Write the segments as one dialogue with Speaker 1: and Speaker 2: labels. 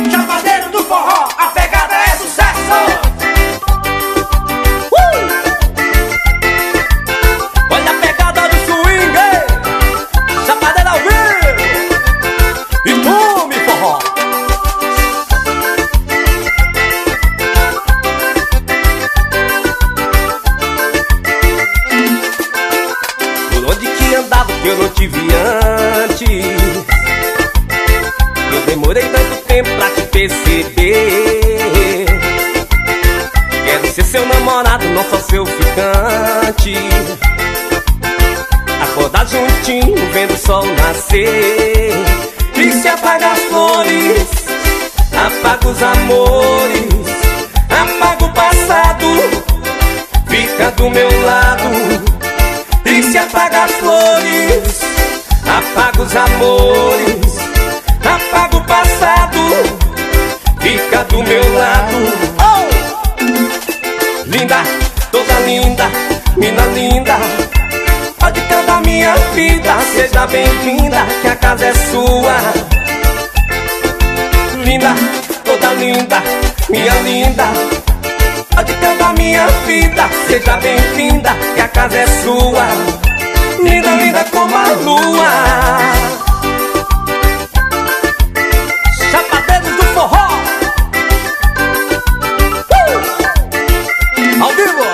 Speaker 1: Chapadeiro do forró, a pegada é sucesso.
Speaker 2: Olha a pegada do swing, Chapadeiro ao vivo. E tome forró. Por onde que andava que eu não te vi antes? Eu demorei tanto tempo pra te perceber. Quero ser seu namorado, não só seu ficante. Acordar juntinho, vendo o sol nascer. E se apaga as flores, apaga os amores, apaga o passado, fica do meu lado. E se apaga as flores, apaga os amores, apaga o passado, fica do meu lado. Oh! Linda, toda linda, mina linda, pode cantar minha vida, seja bem-vinda, que a casa é sua. Linda, toda linda, minha linda, pode cantar minha vida, seja bem-vinda, que a casa é sua. Linda, linda como a lua. Chapadeiros do forró, ao vivo.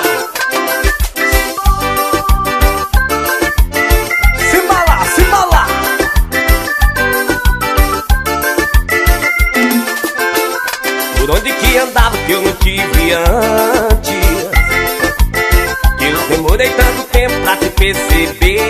Speaker 2: Se embalar, se embalar. Por onde que andava que eu não te vi antes? Que eu demorei tanto tempo pra te perceber.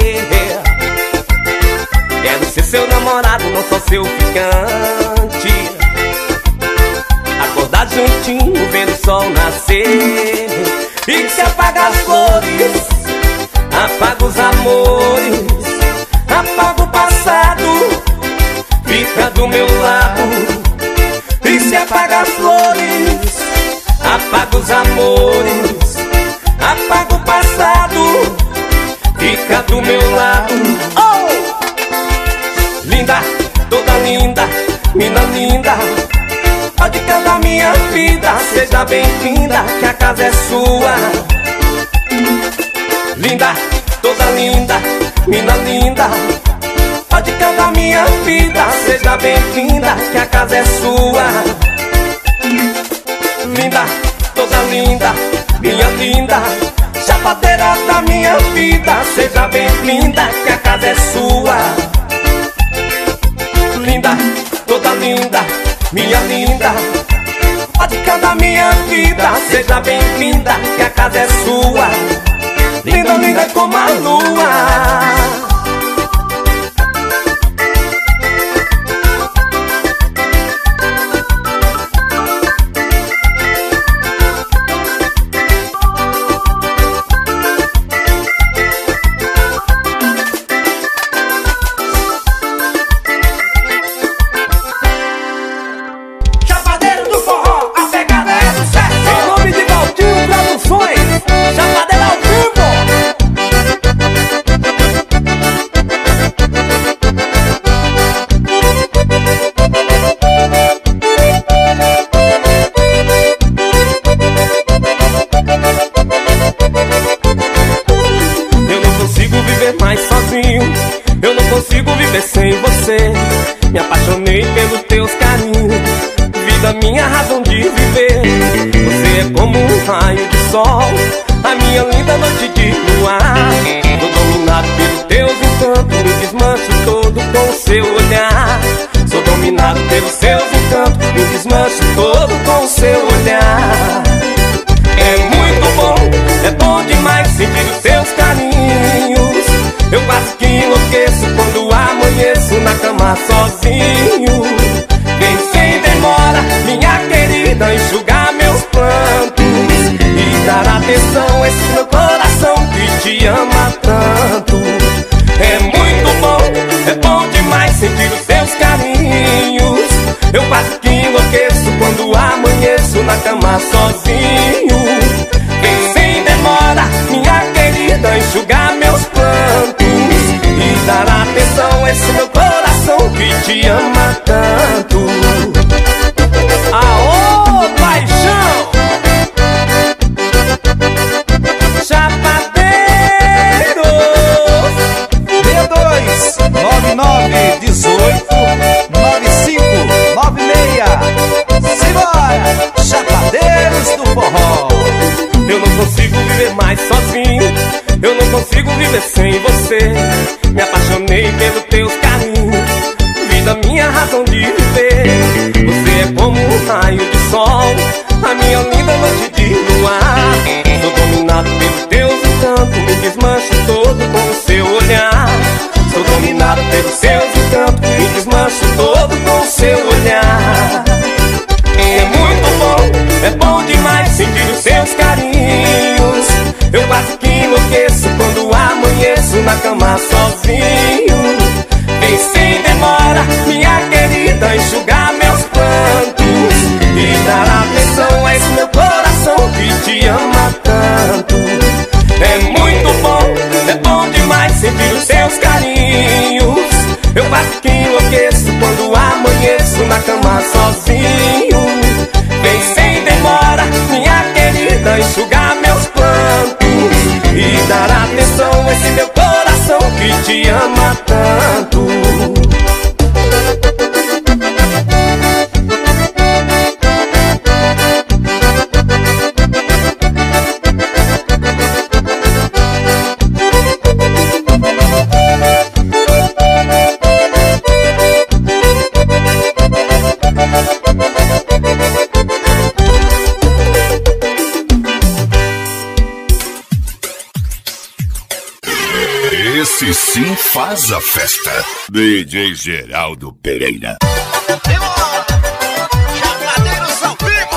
Speaker 2: Quero ser seu namorado, não só seu ficante. Acordar juntinho, vendo o sol nascer. E se apaga as flores, apaga os amores, apaga o passado, fica do meu lado. E se apaga as flores, apaga os amores, apaga o passado, fica do meu lado. Oh! Linda, toda linda, mina linda, pode cantar minha vida, seja bem-vinda, que a casa é sua. Linda, toda linda, mina linda, pode cantar minha vida, seja bem-vinda, que a casa é sua. Linda, toda linda, minha linda, chapadeira da minha vida, seja bem-vinda, que a casa é sua. Linda, toda linda, minha linda, pode cantar minha vida, seja bem-vinda, que a casa é sua. Linda, linda como a lua.
Speaker 1: Chapadeiro do forró, a pegada é sucesso.
Speaker 2: Em nome de Valtinho Produções, Chapadeiro ao vivo. Eu não consigo viver mais sozinho, eu não consigo viver sem você. Me apaixonei pelos teus carinhos, vida minha razão de viver. Você é como um raio de sol, a minha linda noite de luar. Tô dominado pelos teus encantos, me desmancho todo com o seu olhar. Sou dominado pelos seus encantos, me desmancho todo com o seu olhar. É muito bom, é bom demais sentir os seus carinhos. Eu quase que enlouqueço quando amanheço na cama sozinho. Vem sem demora, minha querida, enxugar meus prantos e dar atenção a esse meu coração que te ama tanto. É muito bom demais sentir os seus carinhos. Eu quase que enlouqueço quando amanheço na cama sozinho. Vem sem demora, minha querida, enxugar meus prantos dar atenção a esse meu coração que te ama tanto. pelos seus encantos, me desmancho todo com seu olhar. É muito bom, é bom demais sentir os seus carinhos. Eu quase que enlouqueço quando amanheço na cama sozinho. Vem sem demora, minha querida, enxugar meus prantos e dar atenção a esse meu coração que te ama tanto. É muito bom, é bom demais sentir os seus carinhos. Eu quase que enlouqueço quando amanheço na cama sozinho. Vem sem demora, minha querida, enxugar meus prantos e dar atenção a esse meu coração que te ama tanto.
Speaker 3: Esse sim faz a festa. DJ Geraldo Pereira.
Speaker 1: Chapadeiros ao vivo.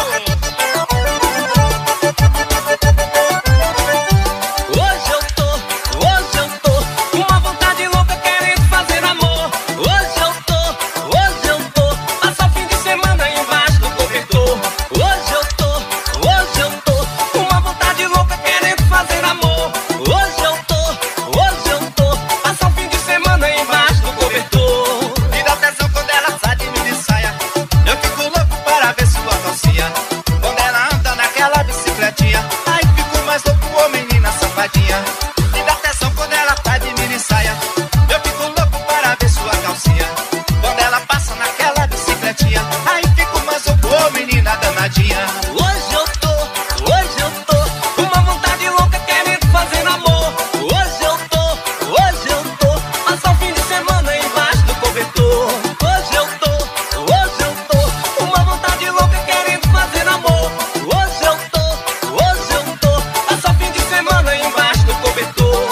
Speaker 2: Hoje eu tô com uma vontade louca querendo fazer amor. Hoje eu tô, passa o fim de semana embaixo do cobertor. Hoje eu tô com uma vontade louca querendo fazer amor. Hoje eu tô, passa o fim de semana embaixo do cobertor.
Speaker 1: Me dá atenção quando ela sai de mini saia. Eu fico louco para ver sua calcinha. Quando ela anda naquela bicicletinha, aí fico mais louco, ô menina safadinha. Me dá atenção quando ela tá de mini saia. Eu fico louco para ver sua calcinha. Quando ela passa naquela bicicletinha, aí fico mais louco, ô menina danadinha.
Speaker 2: Hoje eu tô com uma vontade louca querendo fazer amor. Hoje eu tô, passa o fim de semana embaixo do cobertor. Hoje eu tô com uma vontade louca querendo fazer amor. Hoje eu tô, passa o fim de semana embaixo do cobertor.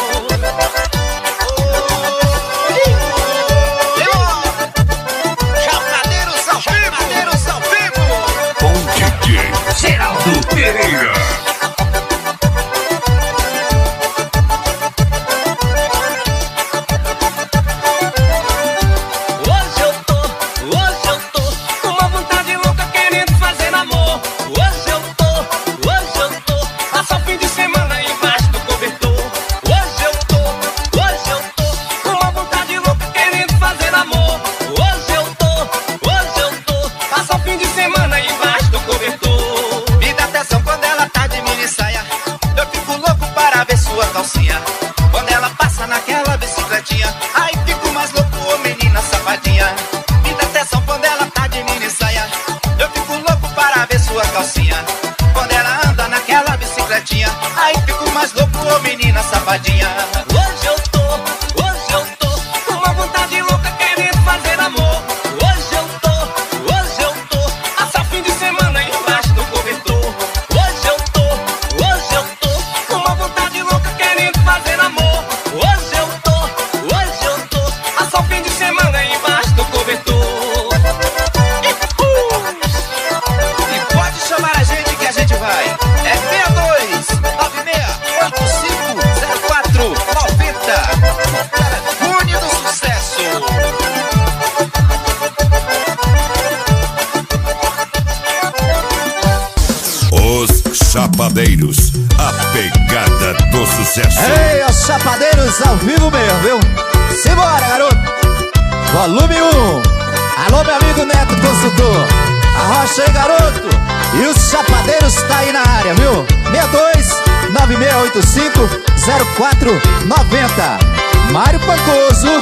Speaker 1: Chapadeiros ao vivo.
Speaker 3: Com DJ Geraldo Pereira.
Speaker 2: Hoje eu tô com uma vontade louca querendo fazer amor. Hoje eu tô, passa o fim de semana embaixo do cobertor. Hoje eu tô com uma vontade louca querendo fazer amor. Hoje eu tô, passa o fim de semana embaixo do cobertor.
Speaker 1: Me dá atenção quando ela tá de mini saia. Eu fico louco para ver sua calcinha. Quando ela passa naquela bicicletinha, aí fico mais louco, ô menina safadinha. Me dá atenção quando ela tá de mini saia. Eu fico louco para ver sua calcinha. Quando ela anda naquela bicicletinha, aí fico mais louco, ô menina safadinha.
Speaker 2: Hoje eu tô com uma vontade louca querendo fazer amor. Hoje eu tô, passa o fim de semana embaixo do cobertor. Hoje eu tô com uma vontade louca querendo fazer amor. Hoje eu tô, passa o fim de semana embaixo do cobertor.
Speaker 1: E pode chamar a gente que a gente vai. É 62 96 85 04 90. Cune do sucesso.
Speaker 3: Os Chapadeiros, a pegada do sucesso.
Speaker 4: Ei, os chapadeiros ao vivo mesmo, viu? Simbora, garoto! Volume 1. Alô, meu amigo Neto Consultor. Arrocha aí, garoto! E os chapadeiros tá aí na área, viu? 62 9685 0490. Mário Pancoso.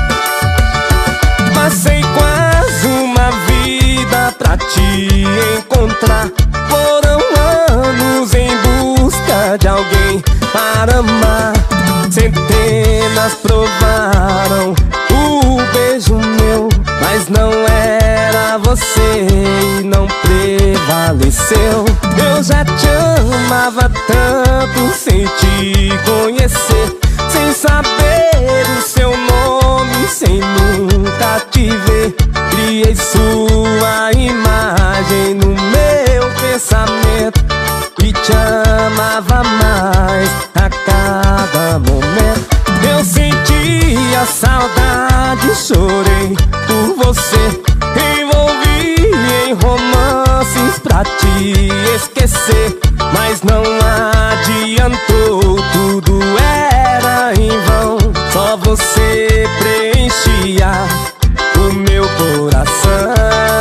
Speaker 2: Passei quase uma vida pra te encontrar. Foram anos em busca de alguém para amar. Centenas provaram o beijo meu, mas não era você e não prevaleceu. Eu já te amava tanto sem te conhecer, sem saber o seu nome, sem nunca criei sua imagem no meu pensamento e te amava mais a cada momento. Eu senti a saudade, chorei por você, envolvi em romances pra te esquecer, mas não adiantou, tudo era em vão. Só você preenchia o meu coração.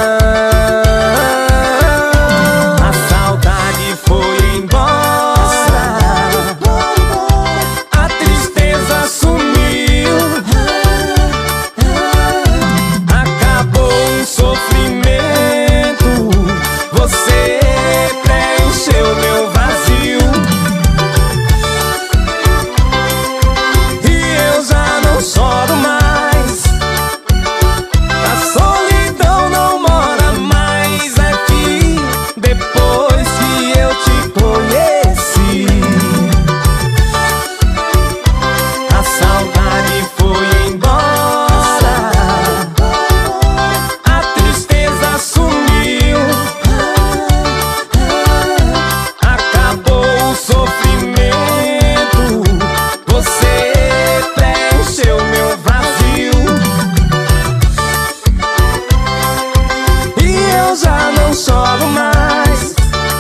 Speaker 2: A saudade foi embora, a tristeza sumiu, acabou o sofrimento, você preencheu meu vazio. E eu já não choro mais, a solidão não mora mais aqui, depois que eu te conheci. A saudade foi embora, a tristeza sumiu, acabou o sofrimento, você preencheu meu vazio. E eu já não choro mais,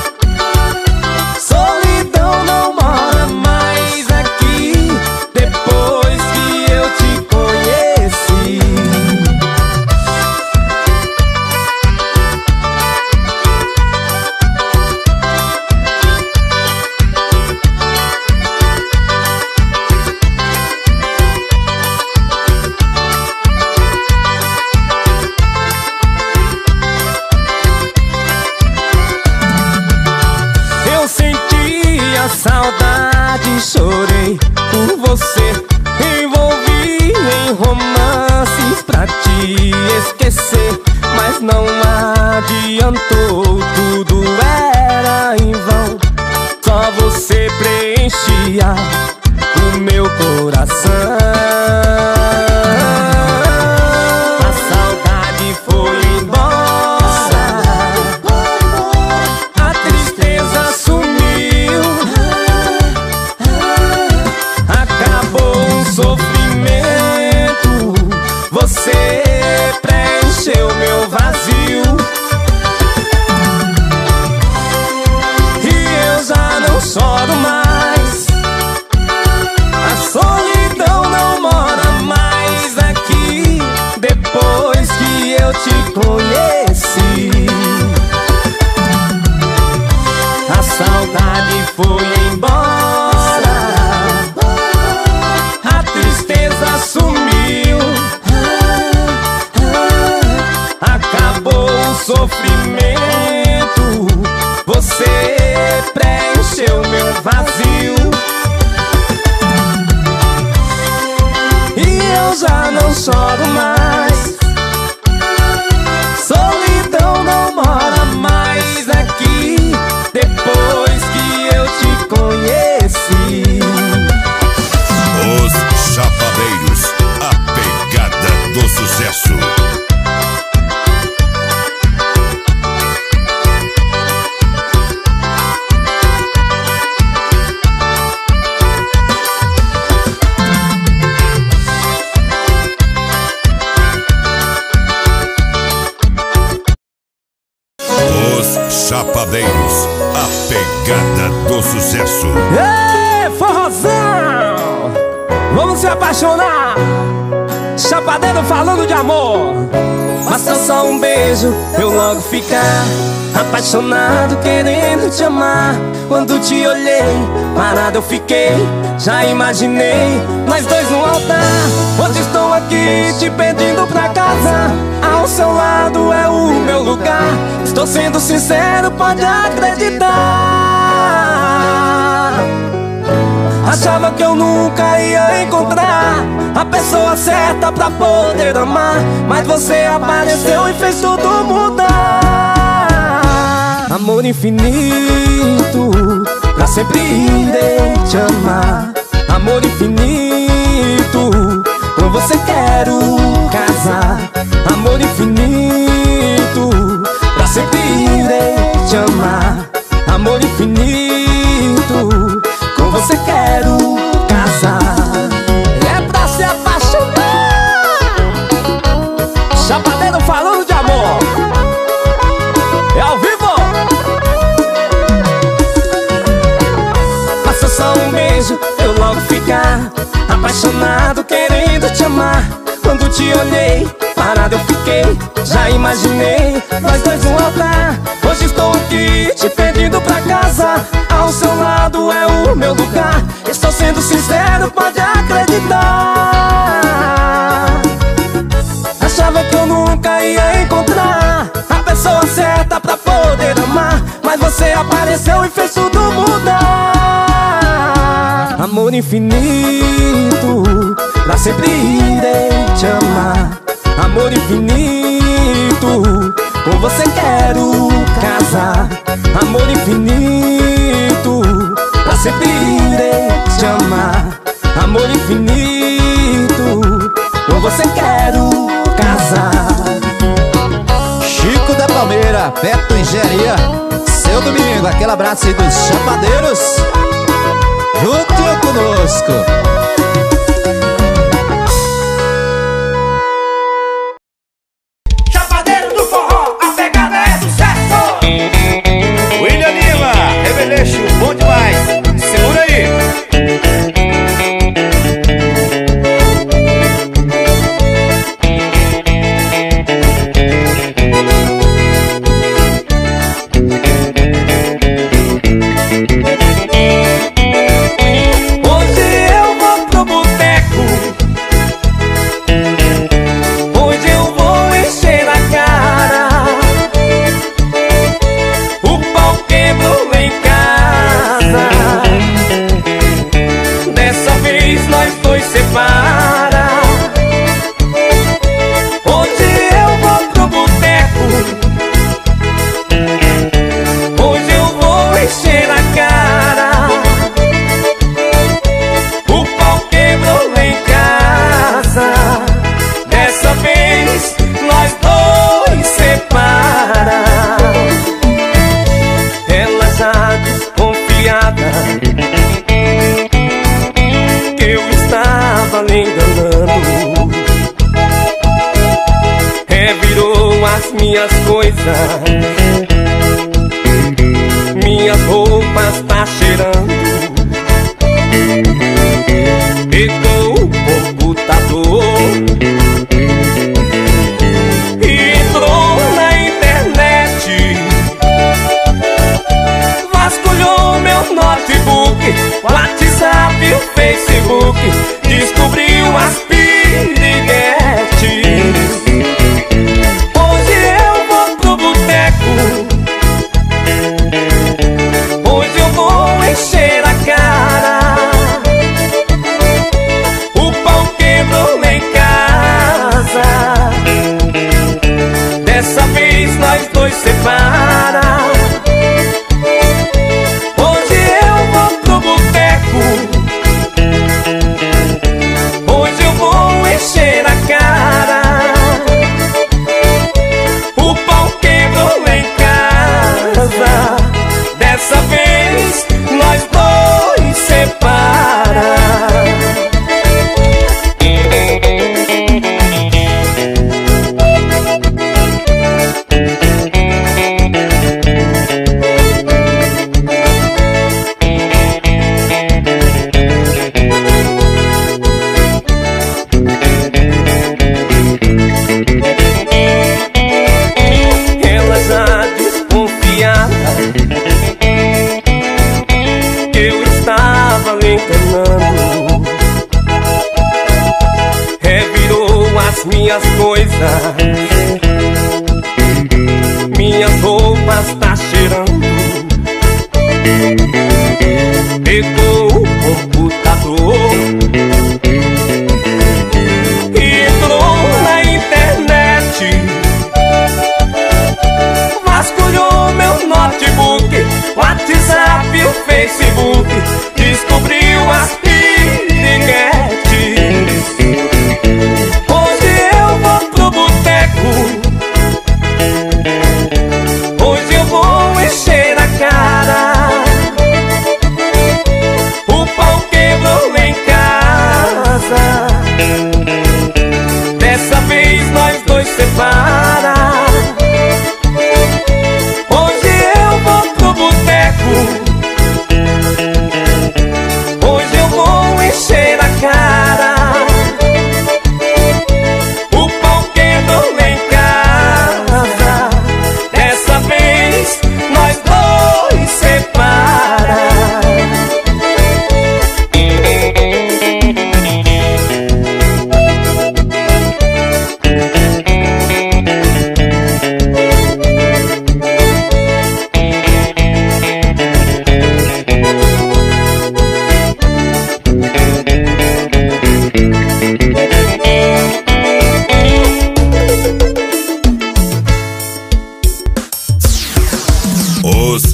Speaker 2: solidão não mora mais aqui, depois que eu te conheci. Eu senti a saudade, chorei por você, envolvi em romances pra te esquecer, mas não adiantou, tudo era em vão. Só você preenchia o meu coração. A saudade foi embora, a tristeza sumiu, acabou o sofrimento, você preencheu meu vazio. E eu já não choro mais, a solidão não mora mais aqui, depois que eu te conheci. A saudade foi embora, a tristeza sumiu, acabou o sofrimento, você preencheu meu vazio. E eu já não choro mais, solidão não mora mais aqui, depois que eu te conheci.
Speaker 3: Os Chapadeiros, a pegada do sucesso. Os Chapadeiros, a pegada do sucesso.
Speaker 2: Ê, forrozão! Vamos se apaixonar! Chapadeiro falando de amor. Basta só um beijo, eu logo ficar apaixonado, querendo te amar. Quando te olhei, parado eu fiquei, já imaginei nós dois no altar. Hoje estou aqui te pedindo pra casa, ao seu lado é o meu lugar. Estou sendo sincero, pode acreditar. Achava que eu nunca ia encontrar a pessoa certa pra poder amar, mas você apareceu e fez tudo mudar. Amor infinito, pra sempre irei te amar. Amor infinito, com você quero casar. Amor infinito, pra sempre irei te amar. Amor infinito, com você quero casar. É pra se apaixonar. Chapadeiro falando de amor. É ao vivo. Passa só um beijo, eu logo ficar apaixonado, querendo te amar. Quando te olhei, parado eu fiquei, já imaginei nós dois no altar. Hoje estou aqui te pedindo pra casa, ao seu lado é o meu lugar. Estou sendo sincero, pode acreditar. Achava que eu nunca ia encontrar a pessoa certa pra poder amar, mas você apareceu e fez tudo mudar. Amor infinito, pra sempre irei te amar. Amor infinito, com você quero casar. Amor infinito, pra sempre irei te amar. Amor infinito, com você quero casar.
Speaker 4: Chico da Palmeira, Beto Engenharia, seu domingo, aquele abraço aí dos chapadeiros, juntinho conosco.
Speaker 1: Chapadeiro do forró, a pegada é sucesso. William Lima, Revelation, bom demais. Segura aí.
Speaker 2: Minhas coisas, minhas roupas tá cheirando. Pegou o computador e entrou na internet. Vasculhou meu notebook, WhatsApp e o Facebook. Descobriu as piriguetes. Hoje eu vou encher a cara. O pau quebrou lá em casa. Dessa vez nós dois separa. Hoje eu vou pro boteco. Hoje eu vou encher a cara. O pau quebrou lá em casa. Dessa vez nós dois separa. Ela já desconfiada que eu estava lhe enganando. Revirou as minhas coisas, minhas roupas tá cheirando. Pegou o computador e entrou na internet. Vasculhou meu notebook, WhatsApp e o Facebook. Descobriu as piriguetes.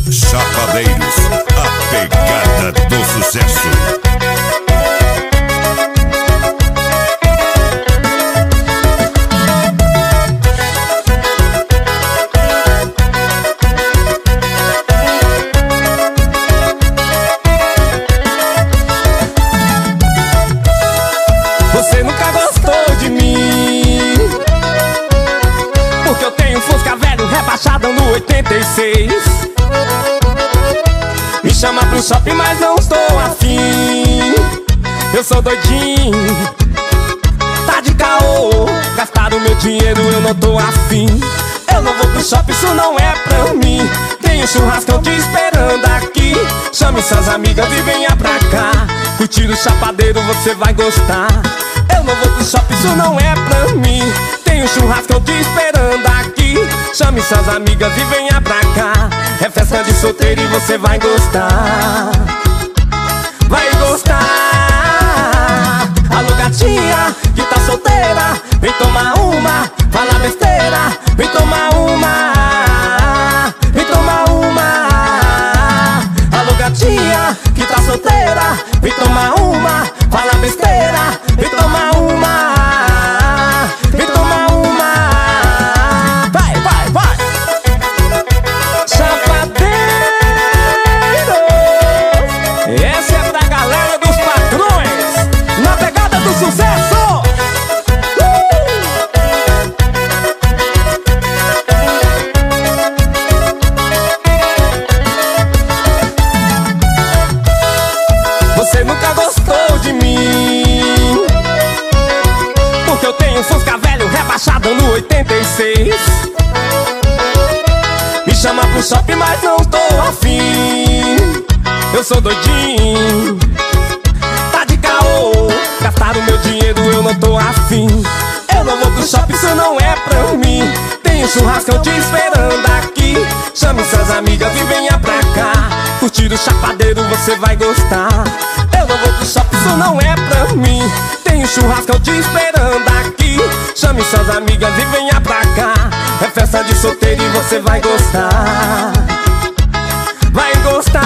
Speaker 3: Chapadeiros, a pegada do sucesso.
Speaker 2: Você nunca gostou de mim, porque eu tenho um Fusca velho rebaixado no 86. Me chama pro shopping, mas não estou afim. Eu sou doidinho, tá de caô. Gastaram meu dinheiro, eu não tô afim. Eu não vou pro shopping, isso não é pra mim. Tem um churrascão te esperando aqui. Chame suas amigas e venha pra cá. Curtir o chapadeiro, você vai gostar. Eu não vou pro shopping, isso não é pra mim. Tem um churrascão te esperando aqui. Chame suas amigas e venha pra cá. É festa de solteiro e você vai gostar. Vai gostar. Alô gatinha que tá solteira, vem tomar uma, fala besteira. Vem tomar uma, vem tomar uma. Alô gatinha que tá solteira, vem tomar uma, fala besteira. Vem tomar uma, vem tomar uma. Vai, vai, vai. Chapadeiro, essa é pra galera dos patrões, na pegada do sucesso. Você nunca gostou de mim, porque eu tenho um Fusca velho rebaixado no 86. Me chama pro shopping, mas não tô afim. Eu sou doidinho, tá de caô. Gastaram meu dinheiro, eu não tô afim. Eu não vou pro shopping, isso não é pra mim. Tem um churrascão te esperando aqui. Chame suas amigas e venha pra cá. Curtir o chapadeiro, você vai gostar. Eu não vou pro shopping, isso não é pra mim. Tem um churrascão te esperando aqui. Chame suas amigas e venha pra cá. É festa de solteiro e você vai gostar. Vai gostar.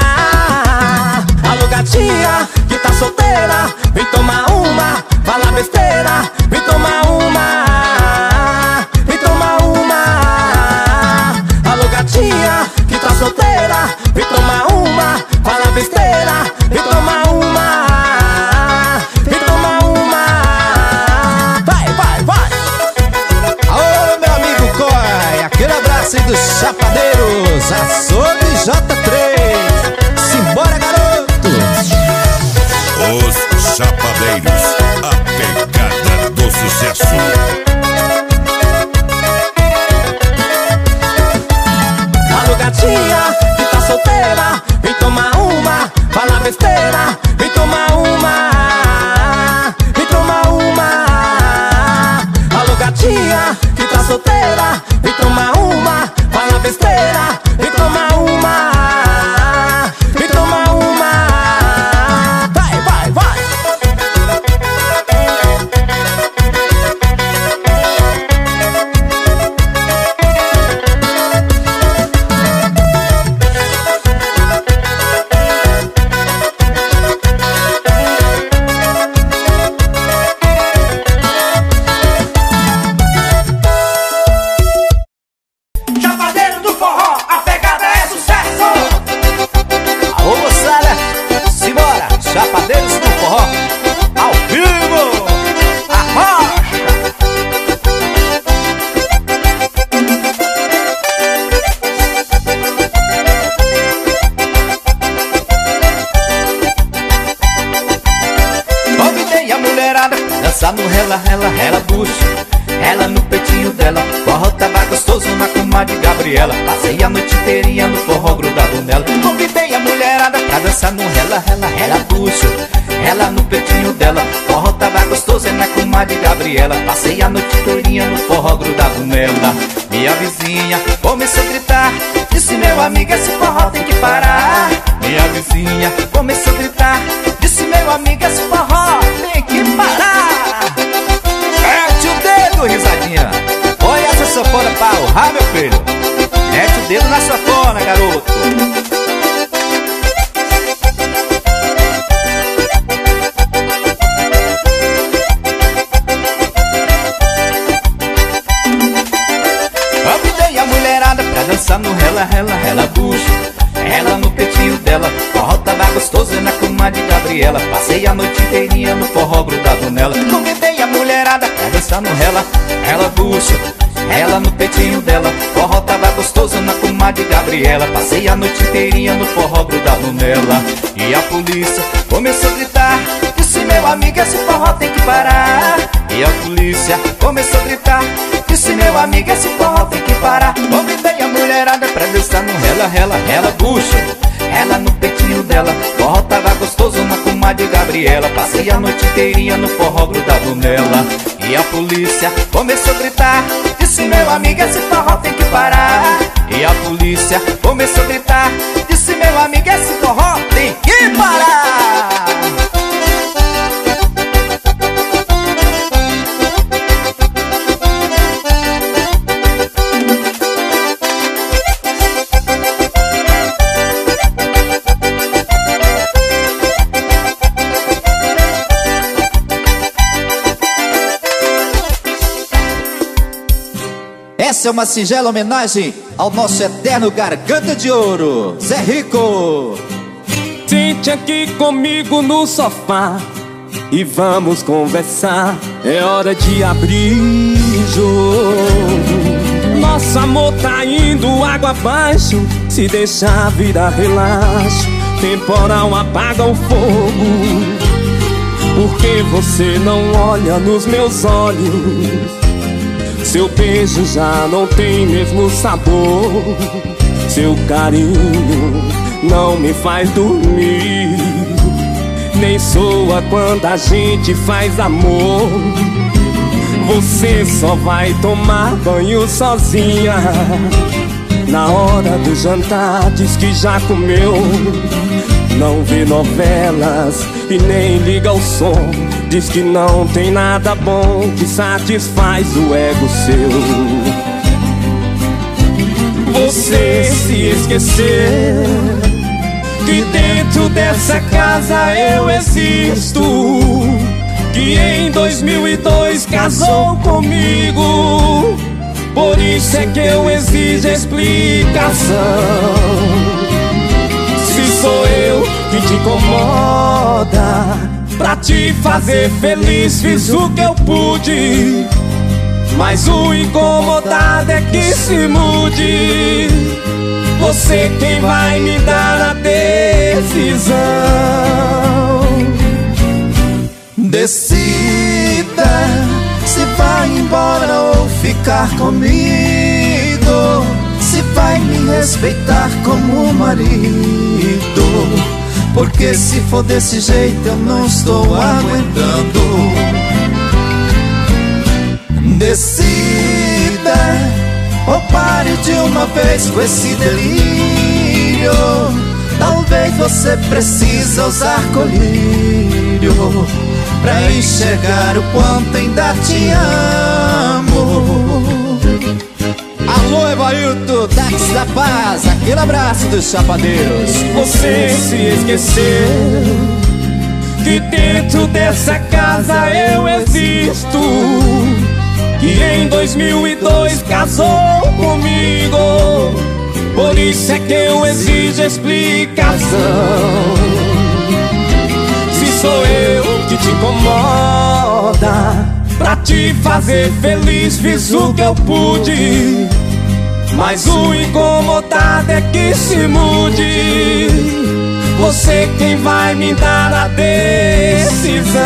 Speaker 2: Alô gatinha que tá solteira, vem tomar uma, fala besteira. Vem tomar uma, vem tomar uma. Alô gatinha que tá solteira, vem tomar uma, fala besteira. Vem tomar uma, vem tomar uma. Vai, vai, vai.
Speaker 4: Alô, meu amigo Coy, aquele abraço aí dos chapadeiros, açougue J3. Simbora, garoto.
Speaker 3: Os Chapadeiros, a pegada do sucesso.
Speaker 2: Alô gatinha que tá solteira, vem tomar uma, fala besteira. Vem tomar uma, vem tomar uma. Alô gatinha que tá solteira, vem tomar uma, fala besteira. Vem tomar uma, vem tomar uma. Vai, vai, vai.
Speaker 1: Chapadeiro do forró, a pegada é sucesso.
Speaker 4: Alô, moçada, simbora, chapadeiros do forró, ao vivo, arrocha.
Speaker 1: Convidei a mulherada, dançar no rela, rela, rela bucho. Ela no peitinho dela, forró tava gostoso na comadre Gabriela. Passei a noite inteirinha no forró grudado nela. Convidei a mulherada pra dançar no rela, rela, rela bucho. Ela no peitinho dela, forró tava gostoso na comadre Gabriela. Passei a noite inteirinha no forró grudado nela. Minha vizinha começou a gritar, disse meu amigo, esse forró tem que parar. Minha vizinha começou a gritar, disse meu amigo, esse forró tem que parar. Mete o dedo, risadinha. Olha essa sanfona pra honrar, meu filho. Mete o dedo na sanfona, garoto. Convidei a mulherada pra dançar no rela, rela, rela bucho, ela no peitinho dela. Forró tava gostoso na comadre Gabriela. Passei a noite inteirinha no forró grudado nela. Convidei a mulherada pra dançar no rela, rela bucho, ela no peitinho dela. Forró tava gostoso na comadre Gabriela. Passei a noite inteirinha no forró grudado nela. E a polícia começou a gritar: disse meu amigo, esse forró tem que parar. E a polícia começou a gritar: disse meu amigo, esse forró tem que parar. Convidei a mulherada pra dançar no rela, rela, rela bucho, ela no peitinho dela. Forró tava gostoso na comadre Gabriela. Passei a noite inteirinha no forró grudado nela. E a polícia começou a gritar: disse meu amigo, esse forró tem que parar. E a polícia começou a gritar: disse meu amigo, esse forró tem que parar.
Speaker 4: Essa é uma singela homenagem ao nosso eterno garganta de ouro, Zé Rico.
Speaker 2: Sente aqui comigo no sofá e vamos conversar. É hora de abrir jogo. Nosso amor tá indo água abaixo. Se deixar virar relaxo, temporal apaga o fogo. Porque você não olha nos meus olhos? Seu beijo já não tem mesmo sabor. Seu carinho não me faz dormir. Nem soa quando a gente faz amor. Você só vai tomar banho sozinha. Na hora do jantar diz que já comeu. Não vê novelas e nem liga o som. Diz que não tem nada bom que satisfaz o ego seu. Você se esqueceu que dentro dessa casa eu existo. Que em 2002 casou comigo. Por isso é que eu exijo explicação. Se sou eu que te incomoda, pra te fazer feliz fiz o que eu pude. Mas o incomodado é que se mude. Você quem vai me dar a decisão.
Speaker 4: Decida se vai embora ou ficar comigo. Se vai me respeitar como marido. Porque se for desse jeito eu não estou aguentando. Decida ou pare de uma vez com esse delírio. Talvez você precisa usar colírio pra enxergar o quanto ainda te amo. Alô, Evailton, Táxi da Paz, aquele abraço dos chapadeiros.
Speaker 2: Você se esqueceu que dentro dessa casa eu existo. Que em 2002 casou comigo. Por isso é que eu exijo explicação. Se sou eu que te incomoda, pra te fazer feliz fiz o que eu pude. Mas o incomodado é que se mude. Você quem vai me dar a decisão.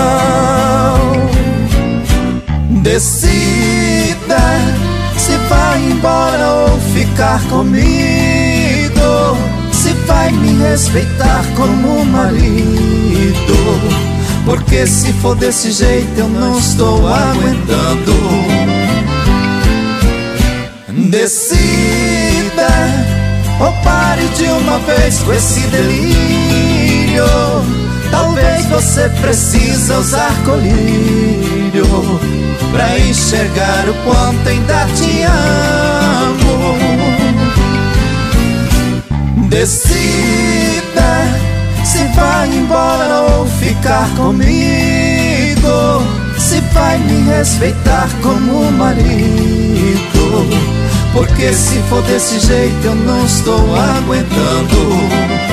Speaker 4: Decida se vai embora ou ficar comigo. Se vai me respeitar como marido. Porque se for desse jeito eu não estou aguentando. Decida ou pare de uma vez com esse delírio. Talvez você precisa usar colírio pra enxergar o quanto ainda te amo. Decida se vai embora ou ficar comigo, se vai me respeitar como marido, porque se for desse jeito eu não estou aguentando.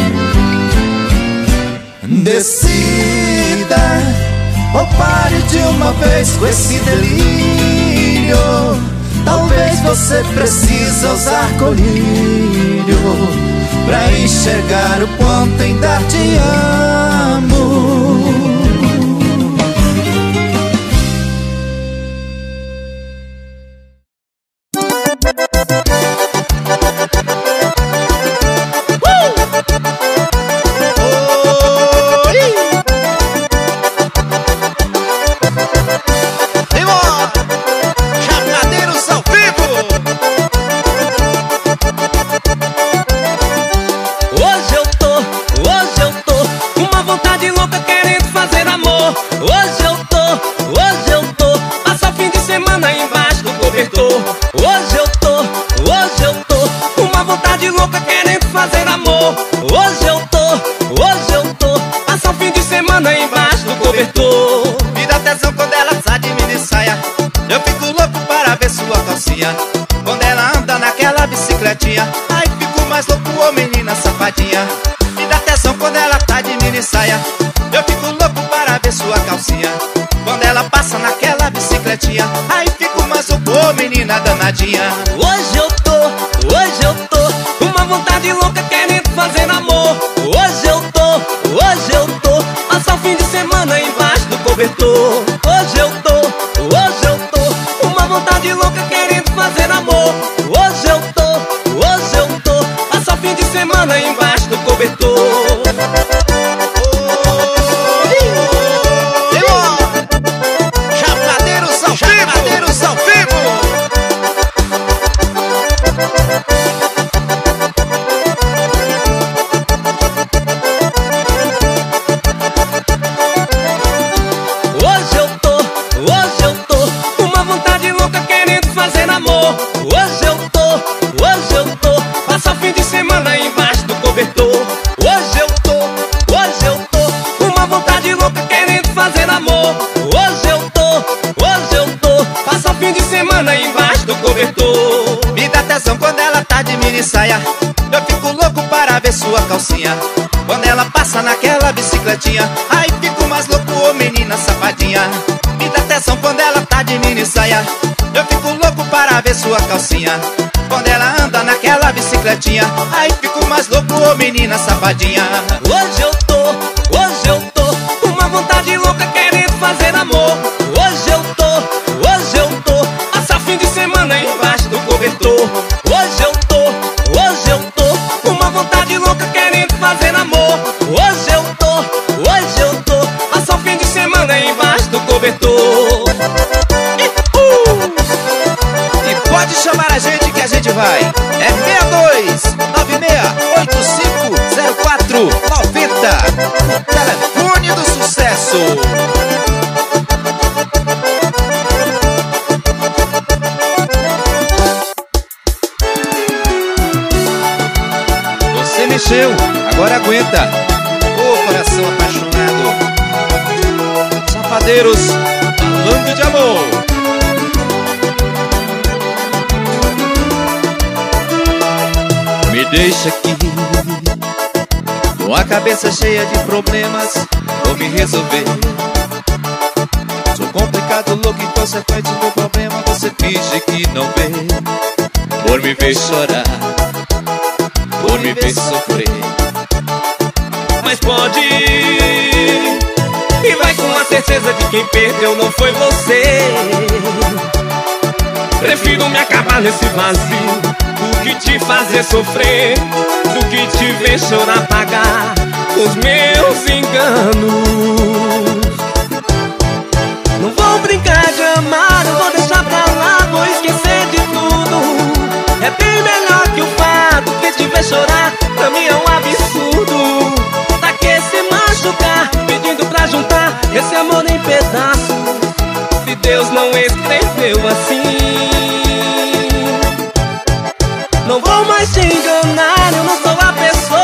Speaker 4: Decida ou pare de uma vez com esse delírio. Talvez você precise usar colírio pra enxergar o quanto ainda te amo.
Speaker 1: Quando ela anda naquela bicicletinha, ai fico mais louco, ô menina safadinha. Me dá atenção quando ela tá de mini saia. Eu fico louco para ver sua calcinha. Quando ela passa naquela bicicletinha, ai fico mais louco, ô menina danadinha.
Speaker 2: Hoje eu tô uma vontade louca querendo fazer amor. Hoje eu tô passa o fim de semana embaixo do cobertor. Hoje eu tô uma vontade louca querendo fazer amor. Hoje eu tô passa o fim de semana embaixo do cobertor.
Speaker 1: Chapadeiros ao vivo.
Speaker 2: Hoje eu tô uma vontade louca querendo fazer amor. Hoje eu tô passa o fim de semana embaixo do cobertor. Hoje eu tô uma vontade louca querendo fazer amor. Hoje eu tô passa o fim de semana embaixo do cobertor.
Speaker 1: Me dá atenção quando ela tá de mini saia. Eu fico louco para ver sua calcinha. Quando ela passa naquela bicicletinha, ai fico mais louco, ô menina safadinha. Me dá atenção quando ela tá de mini saia. Eu fico louco para ver sua calcinha. Quando ela anda naquela bicicletinha, ai fico mais louco, ô menina safadinha.
Speaker 2: Hoje eu tô uma vontade louca querendo fazer amor. Hoje eu tô passa fim de semana embaixo do cobertor. Hoje eu tô uma vontade louca querendo fazer amor. Hoje eu tô passa fim de semana embaixo do cobertor.
Speaker 1: E pode chamar a gente que a gente vai. É 6296850490. O telefone do sucesso. Você mexeu, agora aguenta. Ô coração apaixonado. Chapadeiros falando de amor. Me deixa aqui com a cabeça cheia de problemas. Vou me resolver. Sou complicado, louco, inconsequente. Meu problema você finge que não vê. Por me ver chorar, por me ver sofrer.
Speaker 2: Mas pode ir e vai com a certeza de quem perdeu não foi você. Prefiro me acabar nesse vazio do que te fazer sofrer, do que te ver chorar, pagar os meus enganos. Não vou brincar de amar, não vou deixar pra lá, vou esquecer de tudo. É bem melhor que o fato que te ver chorar, pra mim é um absurdo. Pra que se machucar, pedindo pra juntar esse amor em pedaços, se Deus não escreveu assim. Não vou mais te enganar, eu não sou a pessoa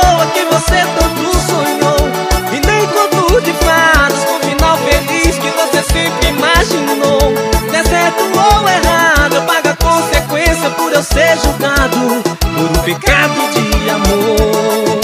Speaker 2: eu ser julgado por um pecado de amor.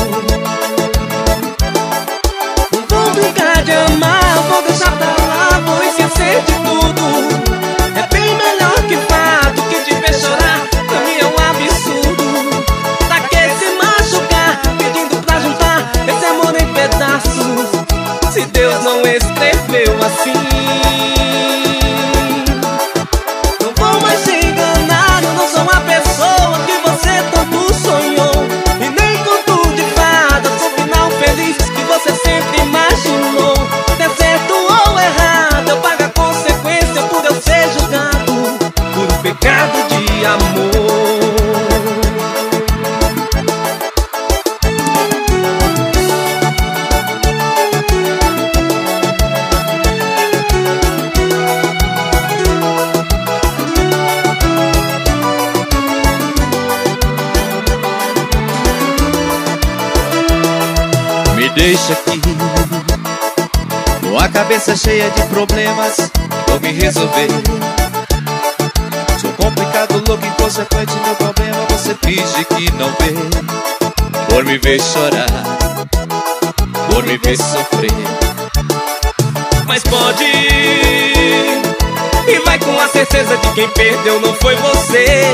Speaker 2: Não vou brincar de amar, vou deixar pra lá, vou esquecer de tudo. É bem melhor que fato que te ver chorar, pra mim é um absurdo. Pra que se machucar, pedindo pra juntar esse amor em pedaços, se Deus não escreveu assim? Não vou mais te enganar, eu não sou a pessoa que você tanto sonhou, e nem conto de fadas o final feliz que você sempre imaginou. Der certo ou errado, eu pago a consequência por eu ser julgado por um pecado de amor.
Speaker 1: Me deixa aqui, com a cabeça cheia de problemas, vou me resolver. Sou complicado, louco, inconsequente, meu problema você finge que não vê. Por me ver chorar, por me ver sofrer.
Speaker 2: Mas pode ir, e vai com a certeza de quem perdeu não foi você.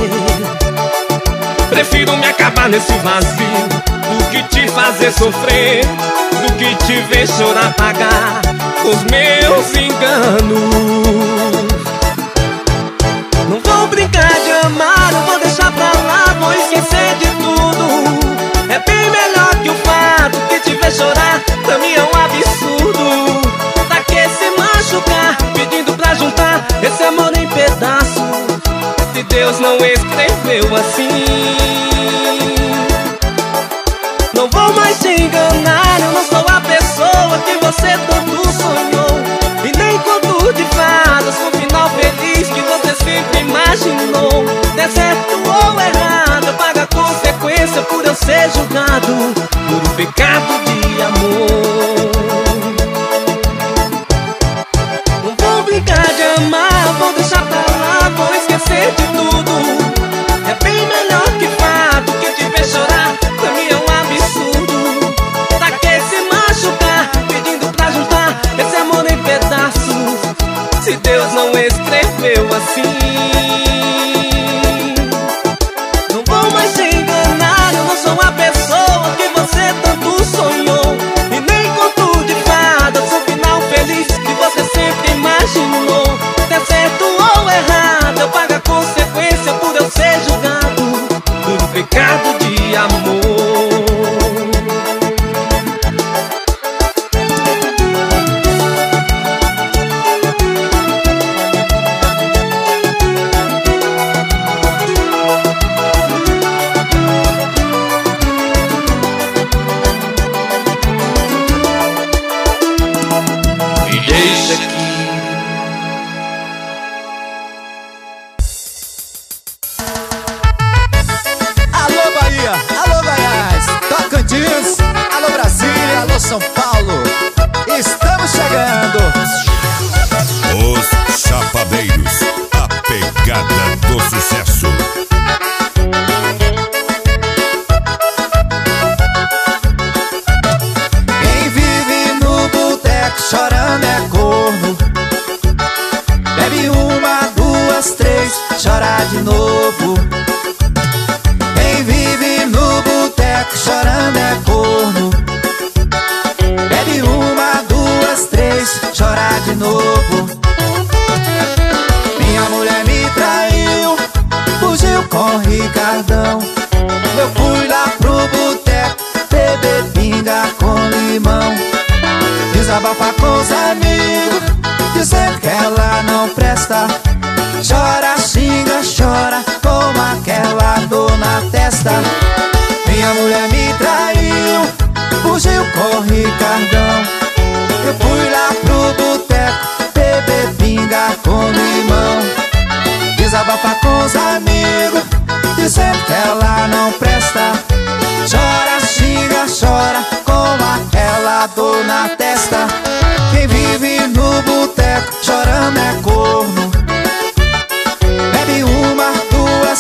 Speaker 2: Prefiro me acabar nesse vazio do que te fazer sofrer, do que te ver chorar, pagar os meus enganos. Não vou brincar de amar, não vou deixar pra lá, vou esquecer de tudo. É bem melhor que o fato que te ver chorar, pra mim é um absurdo. Pra que se machucar, pedindo pra juntar esse amor em pedaços, se Deus não escreveu assim? Não vou mais te enganar, eu não sou a pessoa que você tanto sonhou, e nem conto de fadas com o final feliz que você sempre imaginou. Der certo ou errado, eu pago a consequência por eu ser julgado por um pecado de amor. Não vou brincar de amar, vou deixar pra lá, vou esquecer de tudo. É bem melhor que fato que te ver chorar, pra mim é um absurdo. Pra que se machucar, pedindo pra juntar esse amor em pedaços, se Deus não escreveu assim? Não vou mais te enganar, eu não sou a pessoa que você tanto sonhou, e nem conto de fadas o final feliz que você sempre imaginou. Der certo ou errado, eu pago a consequência por eu ser julgado por um pecado de amor.
Speaker 1: Me deixa aqui.
Speaker 4: Alô Bahia, alô Goiás, Tocantins, alô Brasília, alô São Paulo. Estamos chegando.
Speaker 3: Os Chapadeiros, a pegada do sucesso.
Speaker 4: Quem vive no boteco chorando é corno. Bebe uma, duas, três, chora de novo. Quem vive no boteco chorando é corno. Bebe uma, duas, três, chora de novo. Minha mulher me traiu, fugiu com Ricardão. Eu fui lá pro boteco beber pinga com limão. Desabafar com os amigos, dizendo que ela não presta. Chora, xinga, chora, como aquela dor na testa. Minha mulher me traiu, fugiu com Ricardão. Eu fui lá pro boteco beber pinga com limão. Desabafar com os amigos, dizendo que ela não presta. Chora, xinga, chora, como aquela dor na testa. Quem vive no boteco chorando é corno. Bebe uma, duas,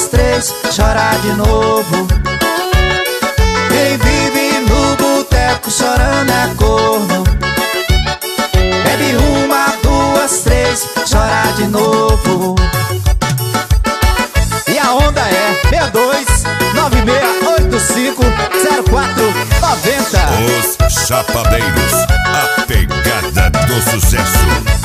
Speaker 4: de novo. Quem vive no boteco chorando é corno. Bebe uma, duas, três, chora de novo. E a onda é 6296850490.
Speaker 3: Os Chapadeiros, a pegada do sucesso.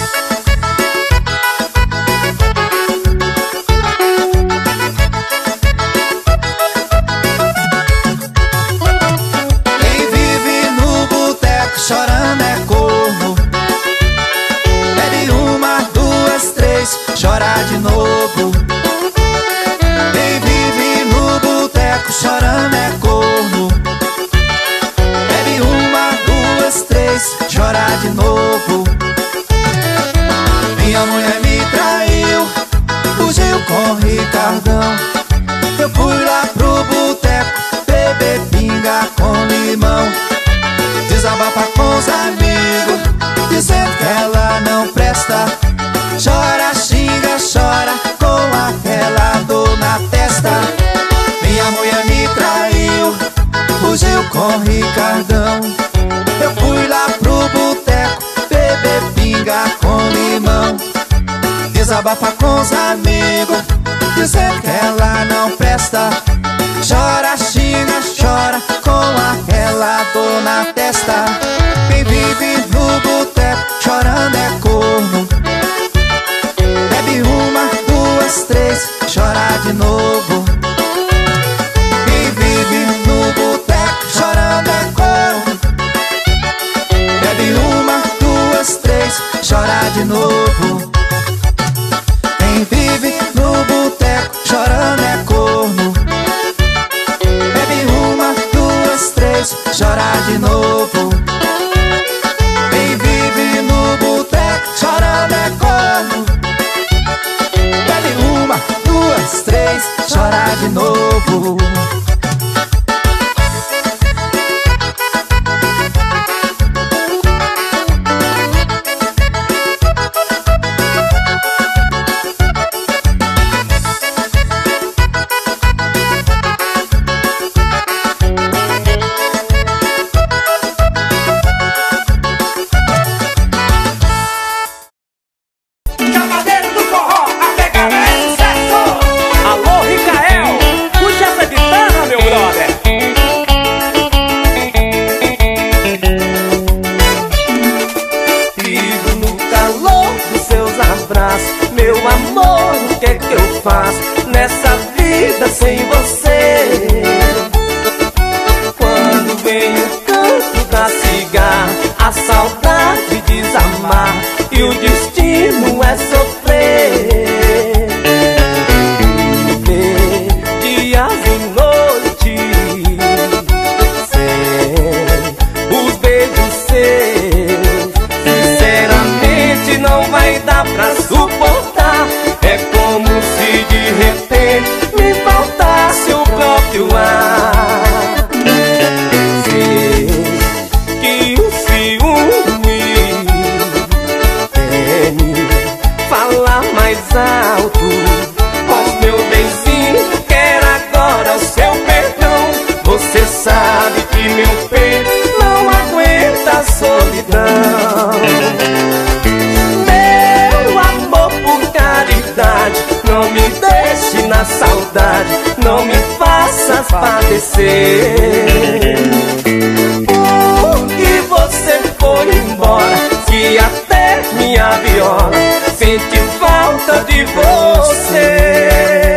Speaker 4: Chorando é corno. Bebe uma, duas, três, chora de novo. Quem vive no boteco chorando é corno. Bebe uma, duas, três, chora de novo. Minha mulher me traiu, fugiu com o Ricardão. Eu fui lá pro boteco beber pinga com limão. Desabafa com os amigos, dizendo que ela não presta. Chora, xinga, chora, com aquela dor na testa. Minha mulher me traiu, fugiu com o Ricardão. Eu fui lá pro boteco beber pinga com limão. Desabafa com os amigos, dizendo que ela não presta. Chora, xinga, chora, com aquela dor na testa. Quem vive no boteco chorando é corno. Bebe uma, duas, três, chora de novo. Quem vive no boteco chorando é corno. Bebe uma, duas, três, chora de novo. Quem vive no boteco chorando é corno. Chora de novo. Quem vive no boteco chorando é corno. Bebe uma, duas, três, chora de novo.
Speaker 2: Nessa vida sem você? Quando vem o canto da cigarra, a saudade desamar e o destino é sofrer. Viver dias e noites sem os beijos seus, sinceramente não vai dar pra suportar. É como se de repente me faltasse o próprio ar. Sei que o ciúme teme falar mais alto, mas meu benzinho quer agora o seu perdão. Você sabe que meu peito não aguenta a solidão. Não me deixe na saudade, não me faças padecer. Porque você foi embora, que até minha viola sente falta de você.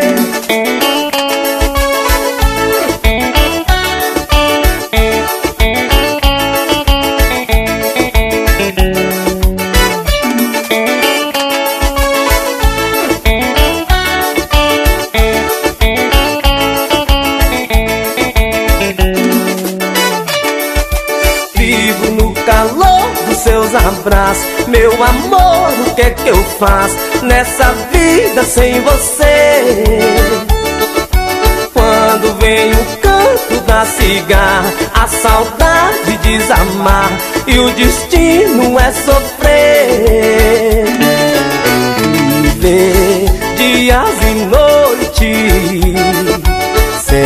Speaker 2: Seus abraços, meu amor, o que é que eu faço nessa vida sem você? Quando vem o canto da cigarra, a saudade desamar e o destino é sofrer. Viver dias e noites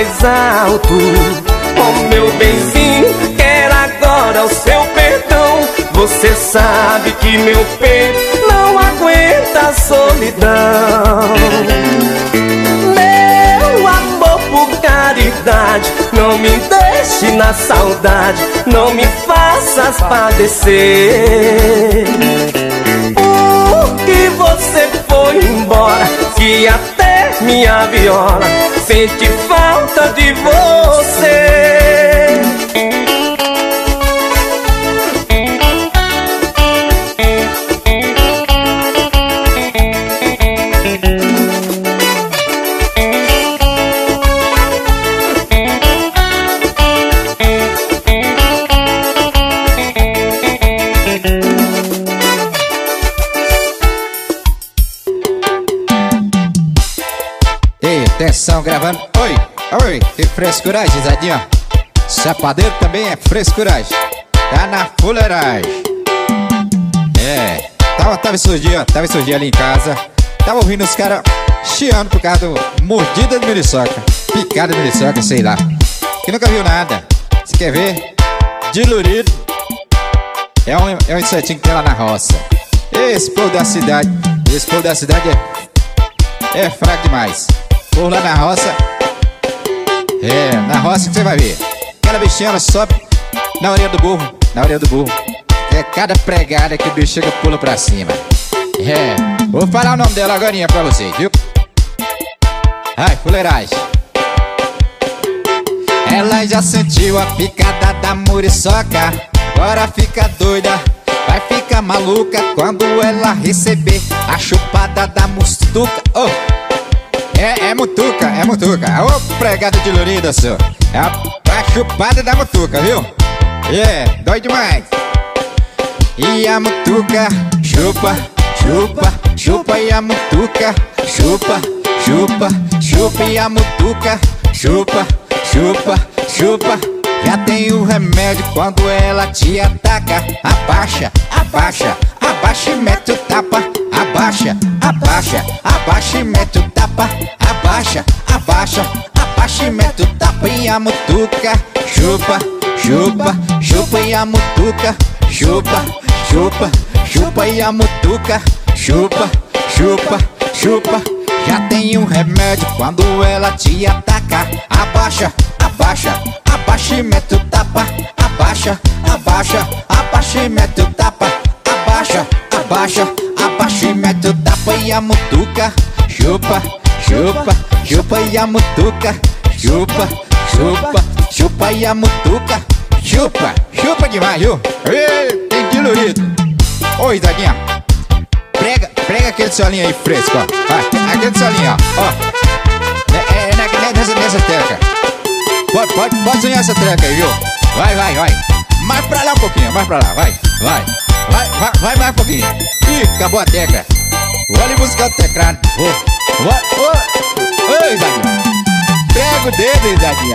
Speaker 2: mais alto. Oh meu benzinho, quero agora o seu perdão. Você sabe que meu peito não aguenta a solidão. Meu amor, por caridade, não me deixe na saudade, não me faças padecer. Porque você foi embora, que até minha viola sente falta de você.
Speaker 4: Atenção, gravando. Oi, oi, que frescuragem, Zadinho. Chapadeiro também é frescuragem. Tá na fuleiragem. É, tava esses dias ali em casa. Tava ouvindo os caras chiando por causa do mordida de muriçoca, picada de muriçoca, sei lá. Que nunca viu nada. Você quer ver? Dilurido. É um insetinho que tem lá na roça. Esse povo da cidade é fraco demais. Por lá na roça, na roça que você vai ver. Aquela bichinha, ela sobe na orelha do burro, É cada pregada que o bicho chega pula pra cima. Vou falar o nome dela agorinha pra vocês, viu? Ai, fuleiragem. Ela já sentiu a picada da muriçoca, agora fica doida, vai ficar maluca quando ela receber a chupada da mustuca. Oh! É mutuca. Ô pregada de lurida, senhor. É a chupada da mutuca, viu? Dói demais. E a mutuca chupa. E a mutuca chupa. E a mutuca chupa. Já tem o remédio quando ela te ataca. Abaixa e mete o tapa. Abaixa e mete o tapa. Abaixa e mete o tapa. E a mutuca chupa. E a mutuca chupa. E a mutuca chupa. Já tem um remédio quando ela te ataca. Abaixa e mete o tapa. Abaixa e mete o tapa. Abaixa e mete o tapa. E a mutuca chupa. E a mutuca chupa. E a mutuca chupa demais, viu? Tem dilurido. Oi, Zadinha, prega aquele solinho aí fresco, ó. Vai, aquele solinho, ó. Nessa treca. Pode sonhar essa treca aí, viu? Vai. Mais pra lá um pouquinho, mais pra lá, vai mais um pouquinho. Ih, acabou a tecla. Vou ali buscar o teclado. Oi, Zadinha. Prega o dedo, Zadinha.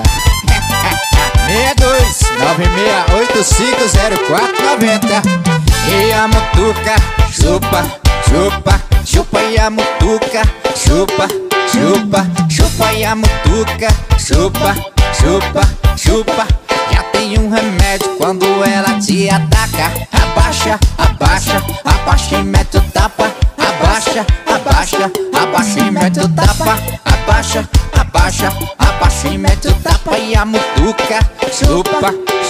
Speaker 4: 6296850490. E a mutuca chupa. E a mutuca chupa. E a mutuca chupa. Já tem um remédio quando ela te ataca. Abaixa e mete o tapa. Abaixa e mete o tapa. Abaixa e mete o tapa. E a mutuca chupa.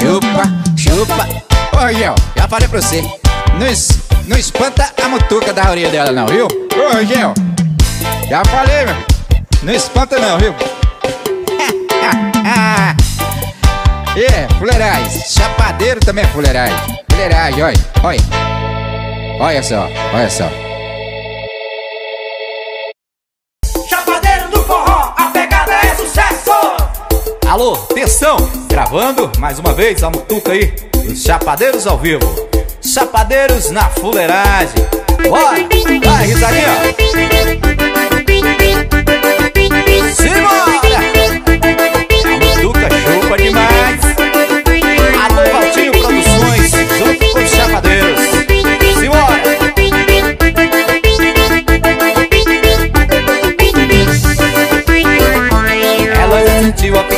Speaker 4: Ô, já falei pra você, não espanta a mutuca da orelha dela não, viu? Ô, Gel, já falei, meu, não espanta não, viu? Fuleiragem, chapadeiro também é fuleiragem. Fuleiragem, olha só.
Speaker 1: Chapadeiro do forró, a pegada é sucesso.
Speaker 4: Alô, atenção, gravando mais uma vez a mutuca aí, os chapadeiros ao vivo. Chapadeiros na fuleiragem. Bora, vai, risadinha. Simbora! A mutuca chupa demais. Alô, Valtinho Produções, junto com os chapadeiros. Simbora! Ela já sentiu a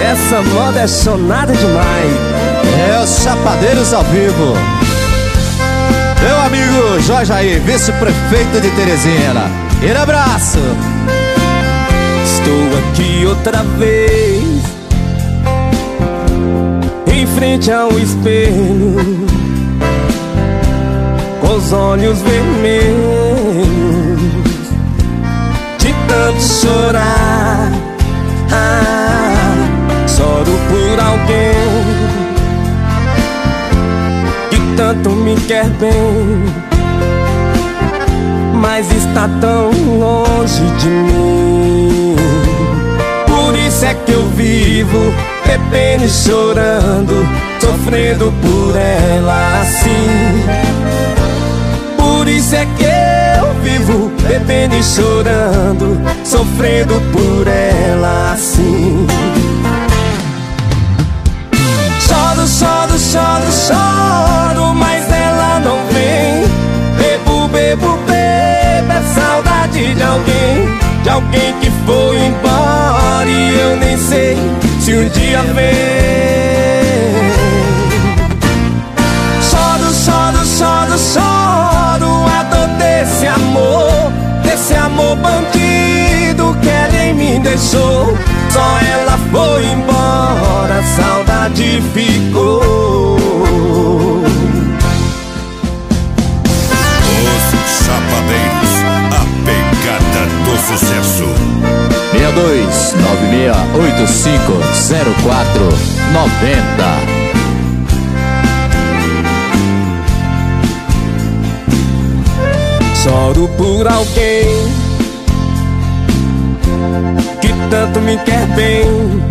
Speaker 2: Essa moda é sonada demais.
Speaker 4: É os Chapadeiros ao vivo. Meu amigo Jorge aí, vice-prefeito de Teresina. Aquele abraço.
Speaker 2: Estou aqui outra vez, em frente ao espelho, com os olhos vermelhos, de tanto chorar. Choro por alguém que tanto me quer bem, mas está tão longe de mim. Por isso é que eu vivo bebendo e chorando, sofrendo por ela assim. Por isso é que eu vivo bebendo e chorando, sofrendo por ela assim. Choro, choro, choro, choro, mas ela não vem. Bebo, bebo, bebo, é saudade de alguém que foi embora e eu nem sei se um dia vem. Choro, choro, choro, choro, a dor desse amor bandido que ela em mim deixou. Só ela foi embora, a saudade ficou.
Speaker 3: Os Chapadeiros, a pegada do sucesso.
Speaker 4: 6296850490.
Speaker 2: Choro por alguém que tanto me quer bem,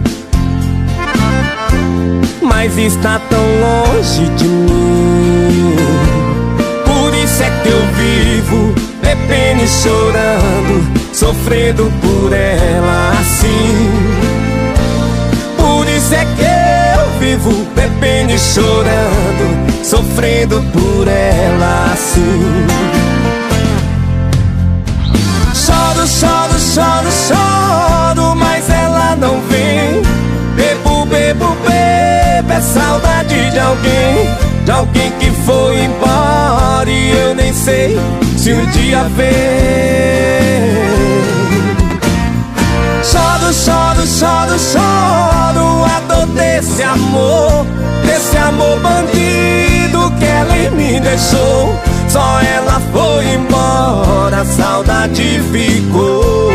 Speaker 2: mas está tão longe de mim. Por isso é que eu vivo bebendo e chorando, sofrendo por ela assim. Por isso é que eu vivo bebendo e chorando, sofrendo por ela assim. Choro, choro, choro, choro, mas ela não vem. Bebo, bebo, bebo, é saudade de alguém que foi embora e eu nem sei se um dia vem. Choro, choro, choro, choro, a dor desse amor bandido que ela em mim deixou. Só ela foi embora, a saudade ficou.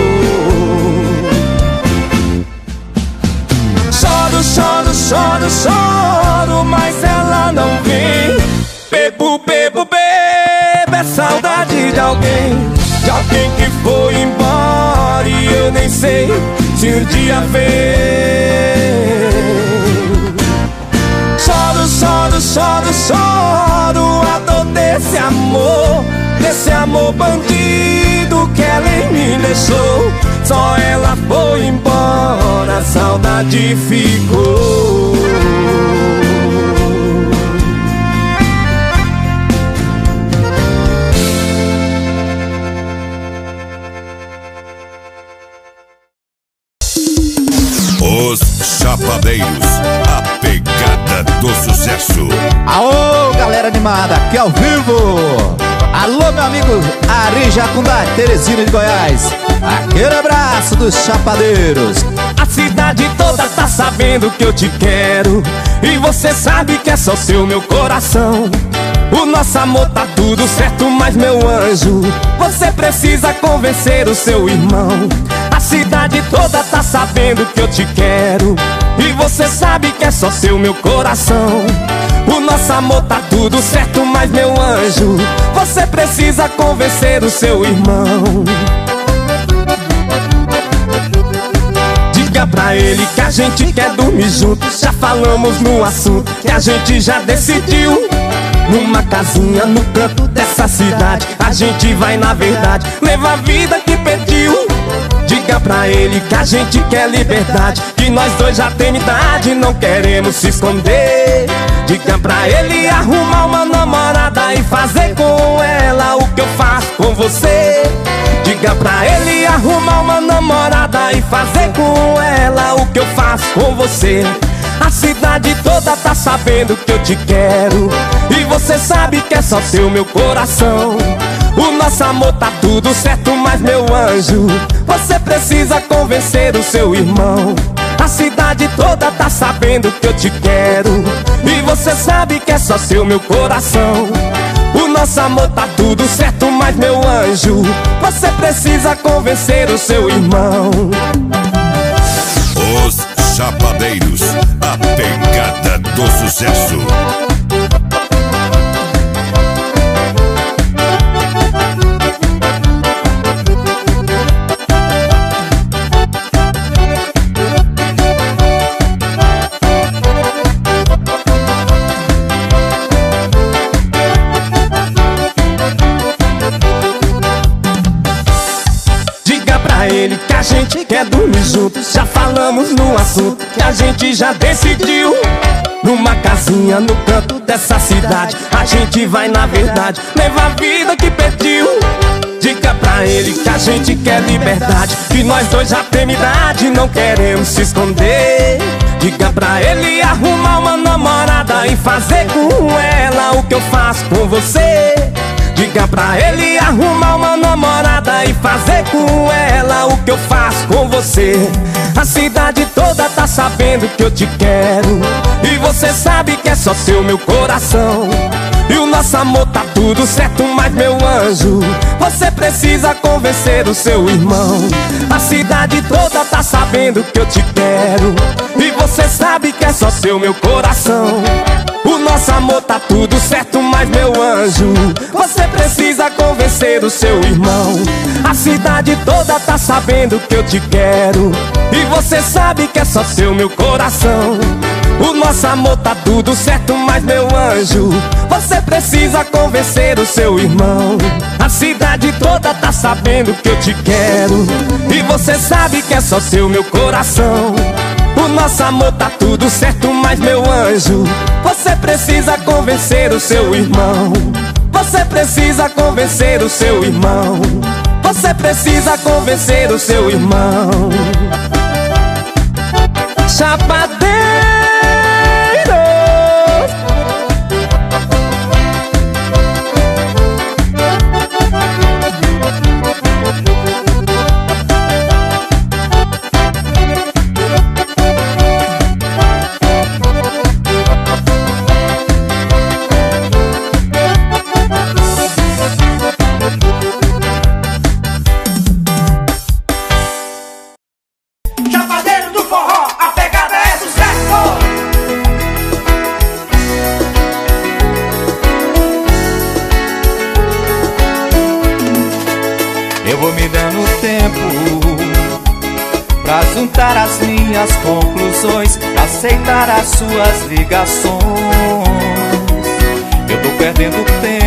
Speaker 2: Choro, choro, choro, choro, mas ela não vem. Bebo, bebo, bebo, é saudade de alguém que foi embora e eu nem sei se um dia vem. Choro, choro, choro, choro, a dor desse amor bandido que ela em mim deixou. Só ela foi embora, a saudade ficou.
Speaker 3: Os Chapadeiros, a pegada do sucesso.
Speaker 4: Aô, galera animada, aqui ao vivo. Alô, meu amigo Ari Jacundá, Teresina de Goiás. Aquele abraço dos Chapadeiros.
Speaker 2: A cidade toda tá sabendo que eu te quero, e você sabe que é só seu meu coração. O nosso amor tá tudo certo, mas meu anjo, você precisa convencer o seu irmão. A cidade toda tá sabendo que eu te quero, e você sabe que é só seu meu coração. O nosso amor tá tudo certo, mas meu anjo, você precisa convencer o seu irmão. Diga pra ele que a gente quer dormir junto. Já falamos no assunto, que a gente já decidiu. Numa casinha no canto dessa cidade, a gente vai na verdade levar a vida que pediu. Diga pra ele que a gente quer liberdade, que nós dois já tem idade, não queremos se esconder. Diga pra ele arrumar uma namorada e fazer com ela o que eu faço com você. Diga pra ele arrumar uma namorada namorada e fazer com ela o que eu faço com você. A cidade toda tá sabendo que eu te quero, e você sabe que é só seu meu coração. O nosso amor tá tudo certo, mas meu anjo, você precisa convencer o seu irmão. A cidade toda tá sabendo que eu te quero, e você sabe que é só seu meu coração. O nosso amor tá tudo certo, mas meu anjo, você precisa convencer o seu irmão.
Speaker 3: Os Chapadeiros, a pegada do sucesso.
Speaker 2: Ele que a gente quer dormir juntos. Já falamos no assunto que a gente já decidiu. Numa casinha no canto dessa cidade, a gente vai na verdade levar a vida que pediu. Diga pra ele que a gente quer liberdade, que nós dois já temos idade, não queremos se esconder. Diga pra ele arrumar uma namorada e fazer com ela o que eu faço com você. Diga pra ele arrumar uma namorada e fazer com ela o que eu faço com você. A cidade toda tá sabendo que eu te quero, e você sabe que é só seu meu coração. E o nosso amor tá tudo certo, mas meu anjo, você precisa convencer o seu irmão. A cidade toda tá sabendo que eu te quero, e você sabe que é só seu meu coração. O nosso amor tá tudo certo, mas meu anjo, você precisa convencer o seu irmão. A cidade toda tá sabendo que eu te quero, e você sabe que é só seu meu coração. O nosso amor tá tudo certo, mas meu anjo, você precisa convencer o seu irmão. A cidade toda tá sabendo que eu te quero, e você sabe que é só seu meu coração. O nosso amor tá tudo certo, mas meu anjo, você precisa convencer o seu irmão. Você precisa convencer o seu irmão. Você precisa convencer o seu irmão. Chapadeiro.
Speaker 1: Juntar as minhas conclusões, aceitar as suas ligações. Eu tô perdendo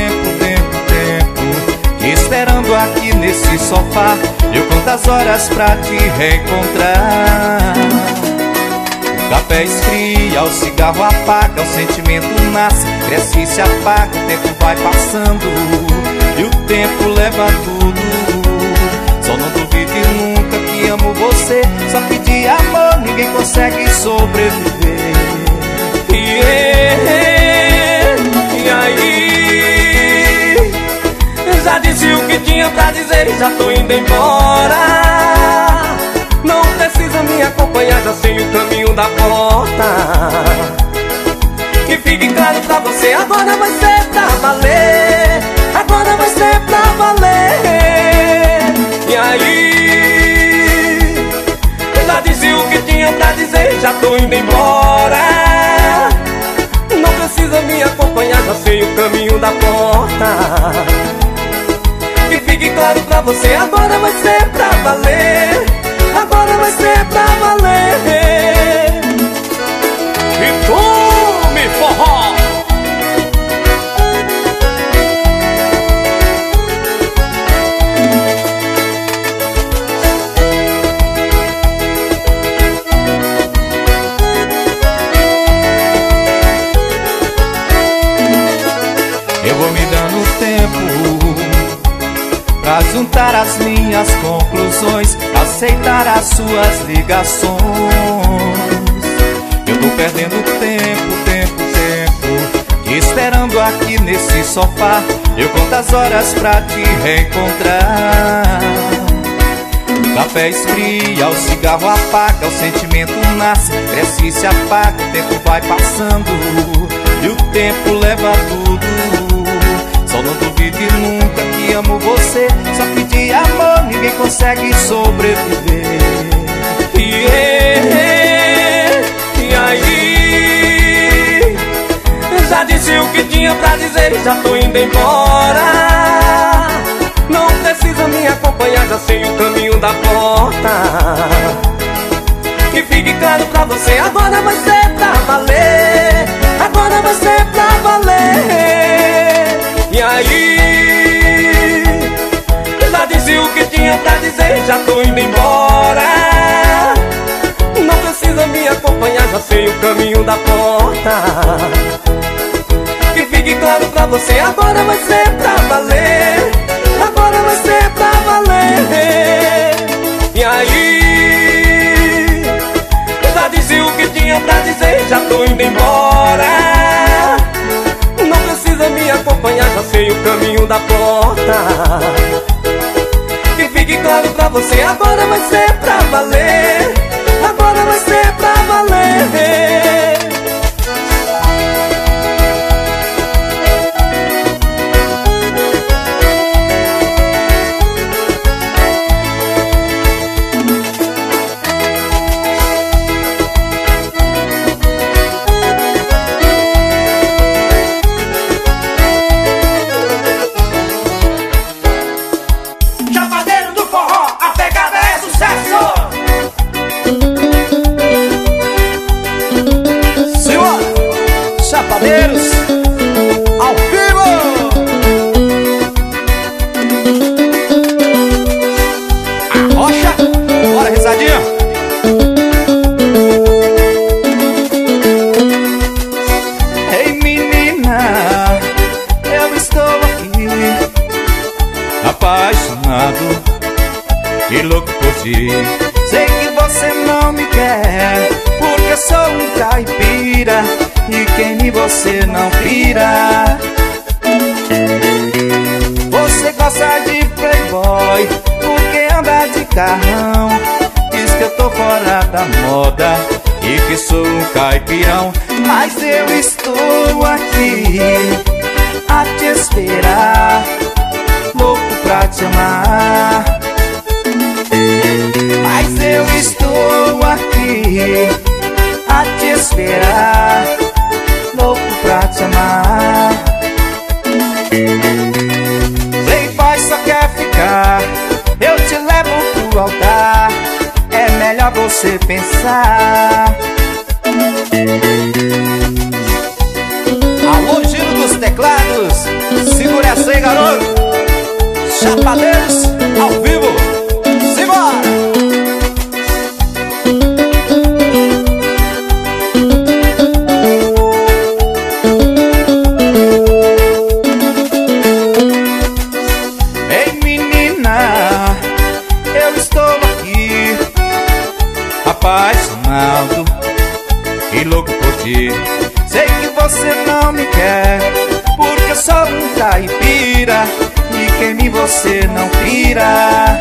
Speaker 1: tempo, esperando aqui nesse sofá. Eu conto as horas pra te reencontrar. O café esfria, o cigarro apaga, o sentimento nasce, cresce e se apaga. O tempo vai passando e o tempo leva tudo. Só não duvide nunca que amo você, só que de amor ninguém consegue sobreviver. E aí, já disse o que tinha pra dizer e já tô indo embora. Não precisa me acompanhar, já sei o caminho da porta. Que fique claro pra você, agora vai ser pra valer. Agora vai ser pra valer. E aí, já disse o que tinha pra dizer, já tô indo embora. Não precisa me acompanhar, já sei o caminho da porta. Que fique claro pra você, agora vai ser pra valer. Agora vai ser pra valer. E tome forró. Eu vou me dando tempo pra juntar
Speaker 5: as minhas conclusões, aceitar as suas ligações. Eu tô perdendo tempo, esperando aqui nesse sofá. Eu conto as horas pra te reencontrar. O café esfria, o cigarro apaga, o sentimento nasce, cresce e se apaga. O tempo vai passando e o tempo leva tudo. Só não duvide nunca que amo você, só que de amor ninguém consegue sobreviver.
Speaker 2: E aí, já disse o que tinha pra dizer e já tô indo embora. Não precisa me acompanhar, já sei o caminho da porta. Que fique claro pra você, agora vai ser pra valer. Agora vai ser pra valer. E aí, já disse o que tinha pra dizer, já tô indo embora. Não precisa me acompanhar, já sei o caminho da porta. Que fique claro pra você, agora vai ser pra valer. Agora vai ser pra valer. E aí, já disse o que tinha pra dizer, já tô indo embora. Não precisa me acompanhar, já sei o caminho da porta. Que fique claro pra você, agora vai ser pra valer. Agora vai ser pra valer.
Speaker 4: Chapadeiros ao vivo. Arrocha, bora risadinha.
Speaker 5: Ei menina, eu estou aqui, apaixonado e louco por ti. Sei que você não me quer, porque eu sou um caipira e quem em você não pira. Você gosta de playboy porque anda de carrão. Diz que eu tô fora da moda e que sou um caipirão. Mas eu estou aqui a te esperar, louco pra te amar. Mas eu estou aqui a te esperar, louco pra te amar. Playboy só quer ficar, eu te levo pro altar. É melhor você pensar.
Speaker 4: Alô, Giro dos Teclados, segura essa aí, garoto. Chapadeiros ao vivo. Simbora!
Speaker 5: Ei menina, eu estou aqui apaixonado e louco por ti. Sei que você não me quer, porque eu sou um caipira e quem em você não pira.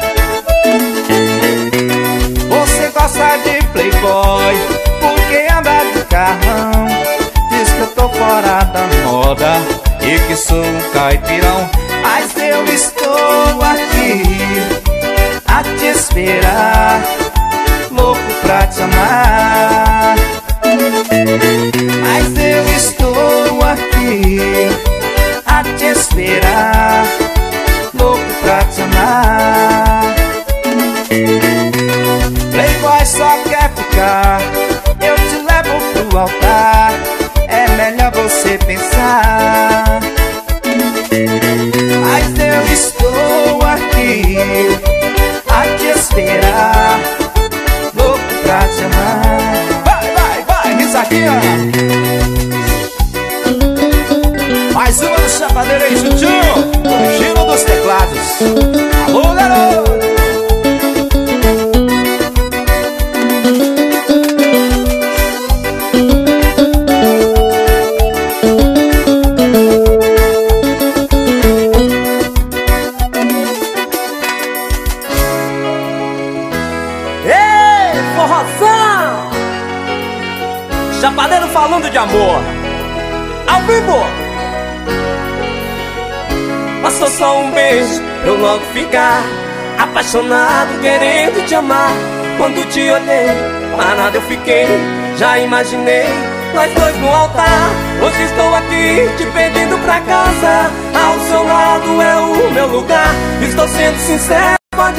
Speaker 5: Você gosta de playboy porque anda de carrão. Diz que eu tô fora da moda e que sou um caipirão. Mas eu estou aqui a te esperar, louco pra te amar. Mas eu estou aqui a te esperar, louco pra te amar. Playboy só quer ficar, eu te levo pro altar. É melhor você pensar. Mas eu estou aqui a te esperar, louco pra te amar.
Speaker 4: Vai, vai, vai, risadinha. Mais uma do Chapadeiro aí, juntinho. O Giro dos Teclados. Alô, garoto.
Speaker 2: Chapadeiro falando de amor, ao vivo. Passou só um beijo, eu logo ficar apaixonado, querendo te amar. Quando te olhei, parado eu fiquei, já imaginei nós dois no altar. Hoje estou aqui te pedindo pra casa, ao seu lado é o meu lugar. Estou sendo sincero, pode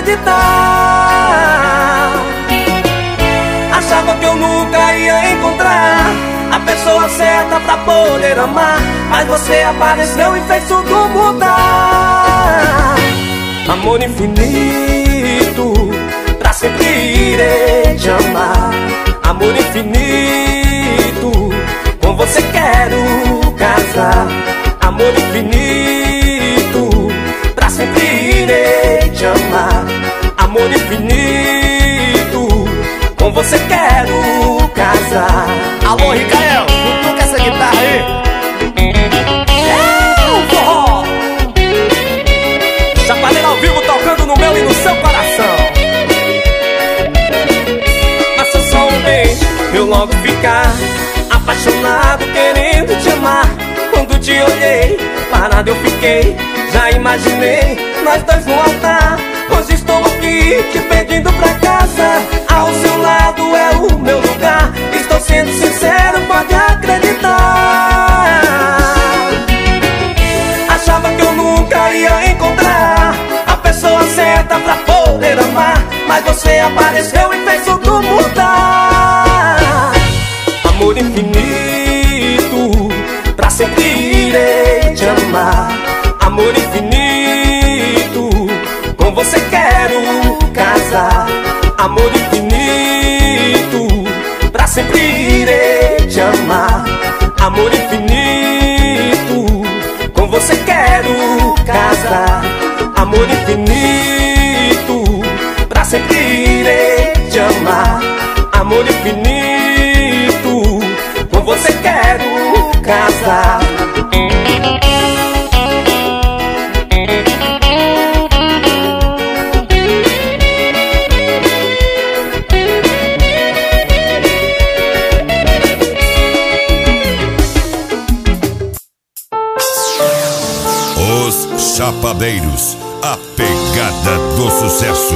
Speaker 2: acreditar. Achava que eu nunca ia encontrar a pessoa certa pra poder amar, mas você apareceu e fez tudo mudar. Amor infinito, pra sempre irei te amar. Amor infinito, com você quero casar. Amor infinito, pra sempre irei te amar. Amor infinito, com você quero casar.
Speaker 4: Alô, Ricael, toca essa guitarra aí.
Speaker 2: Forró, Chapadeiro ao vivo tocando no meu e no seu coração. Passa só um beijo, eu logo ficar apaixonado, querendo te amar. Quando te olhei, parado eu fiquei, já imaginei nós dois no altar. Hoje estou aqui te pedindo pra casa, ao seu lado é o meu lugar. Estou sendo sincero, pode acreditar. Achava que eu nunca ia encontrar a pessoa certa pra poder amar, mas você apareceu e fez tudo mudar. Amor infinito, pra sempre irei te amar. Amor infinito, com você quero casar. Amor infinito, pra sempre irei te amar. Amor infinito, com você quero casar. Amor infinito, pra sempre irei te amar. Amor infinito, com você quero casar.
Speaker 3: Os Chapadeiros, a pegada do sucesso.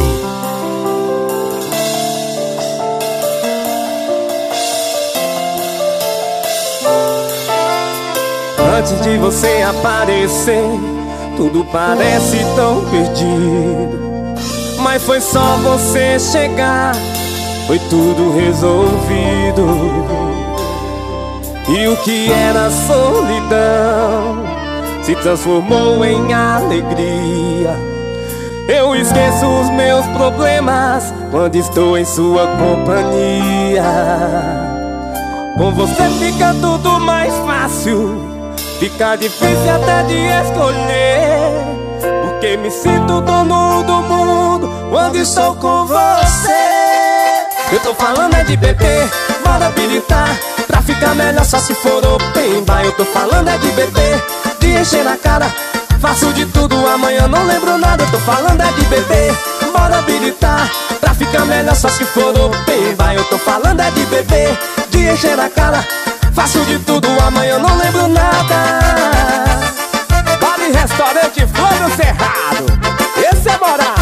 Speaker 2: Antes de você aparecer, tudo parece tão perdido, mas foi só você chegar, foi tudo resolvido. E o que era solidão se transformou em alegria. Eu esqueço os meus problemas quando estou em sua companhia. Com você fica tudo mais fácil, fica difícil até de escolher, porque me sinto dono do mundo quando estou com você. Eu tô falando é de beber, bora habilitar, pra ficar melhor só se for open bar. Eu tô falando é de beber, de encher na cara, faço de tudo, amanhã não lembro nada. Eu tô falando é de beber, bora habilitar, pra ficar melhor só se for open bar. Eu tô falando é de beber, de encher na cara, faço de tudo, amanhã não lembro nada. Vale Restaurante Flor do Cerrado, esse é moral.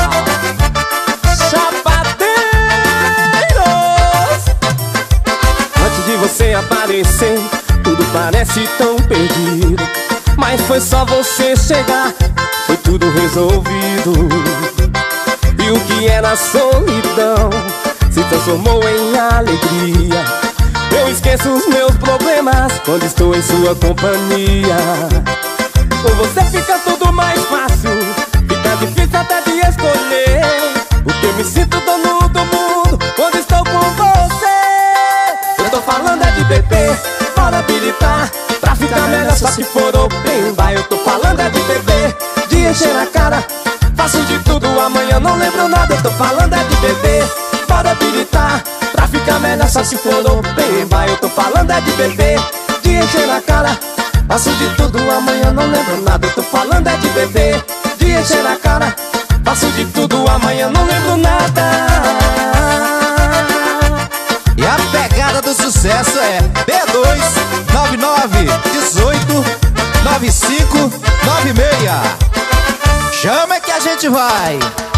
Speaker 2: Chapadeiros, antes de você aparecer, tudo parece tão perdido, mas foi só você chegar, foi tudo resolvido. E o que era solidão se transformou em alegria. Eu esqueço os meus problemas quando estou em sua companhia. Com você fica tudo mais fácil, fica difícil até de escolher, porque eu me sinto dono do mundo quando estou com você. Eu tô falando é de beber, bora habilitar, pra ficar melhor só se for open bar. Eu tô falando é de beber, de encher na cara, faço de tudo, amanhã não lembro nada. Eu tô falando é de beber, bora habilitar, pra ficar melhor só se for open bar. Eu tô falando é de beber, de encher na cara, faço de tudo, amanhã não lembro nada. Eu tô falando é de beber, de encher na cara, faço de tudo, amanhã não lembro nada.
Speaker 4: E a pegada do sucesso é gente vai.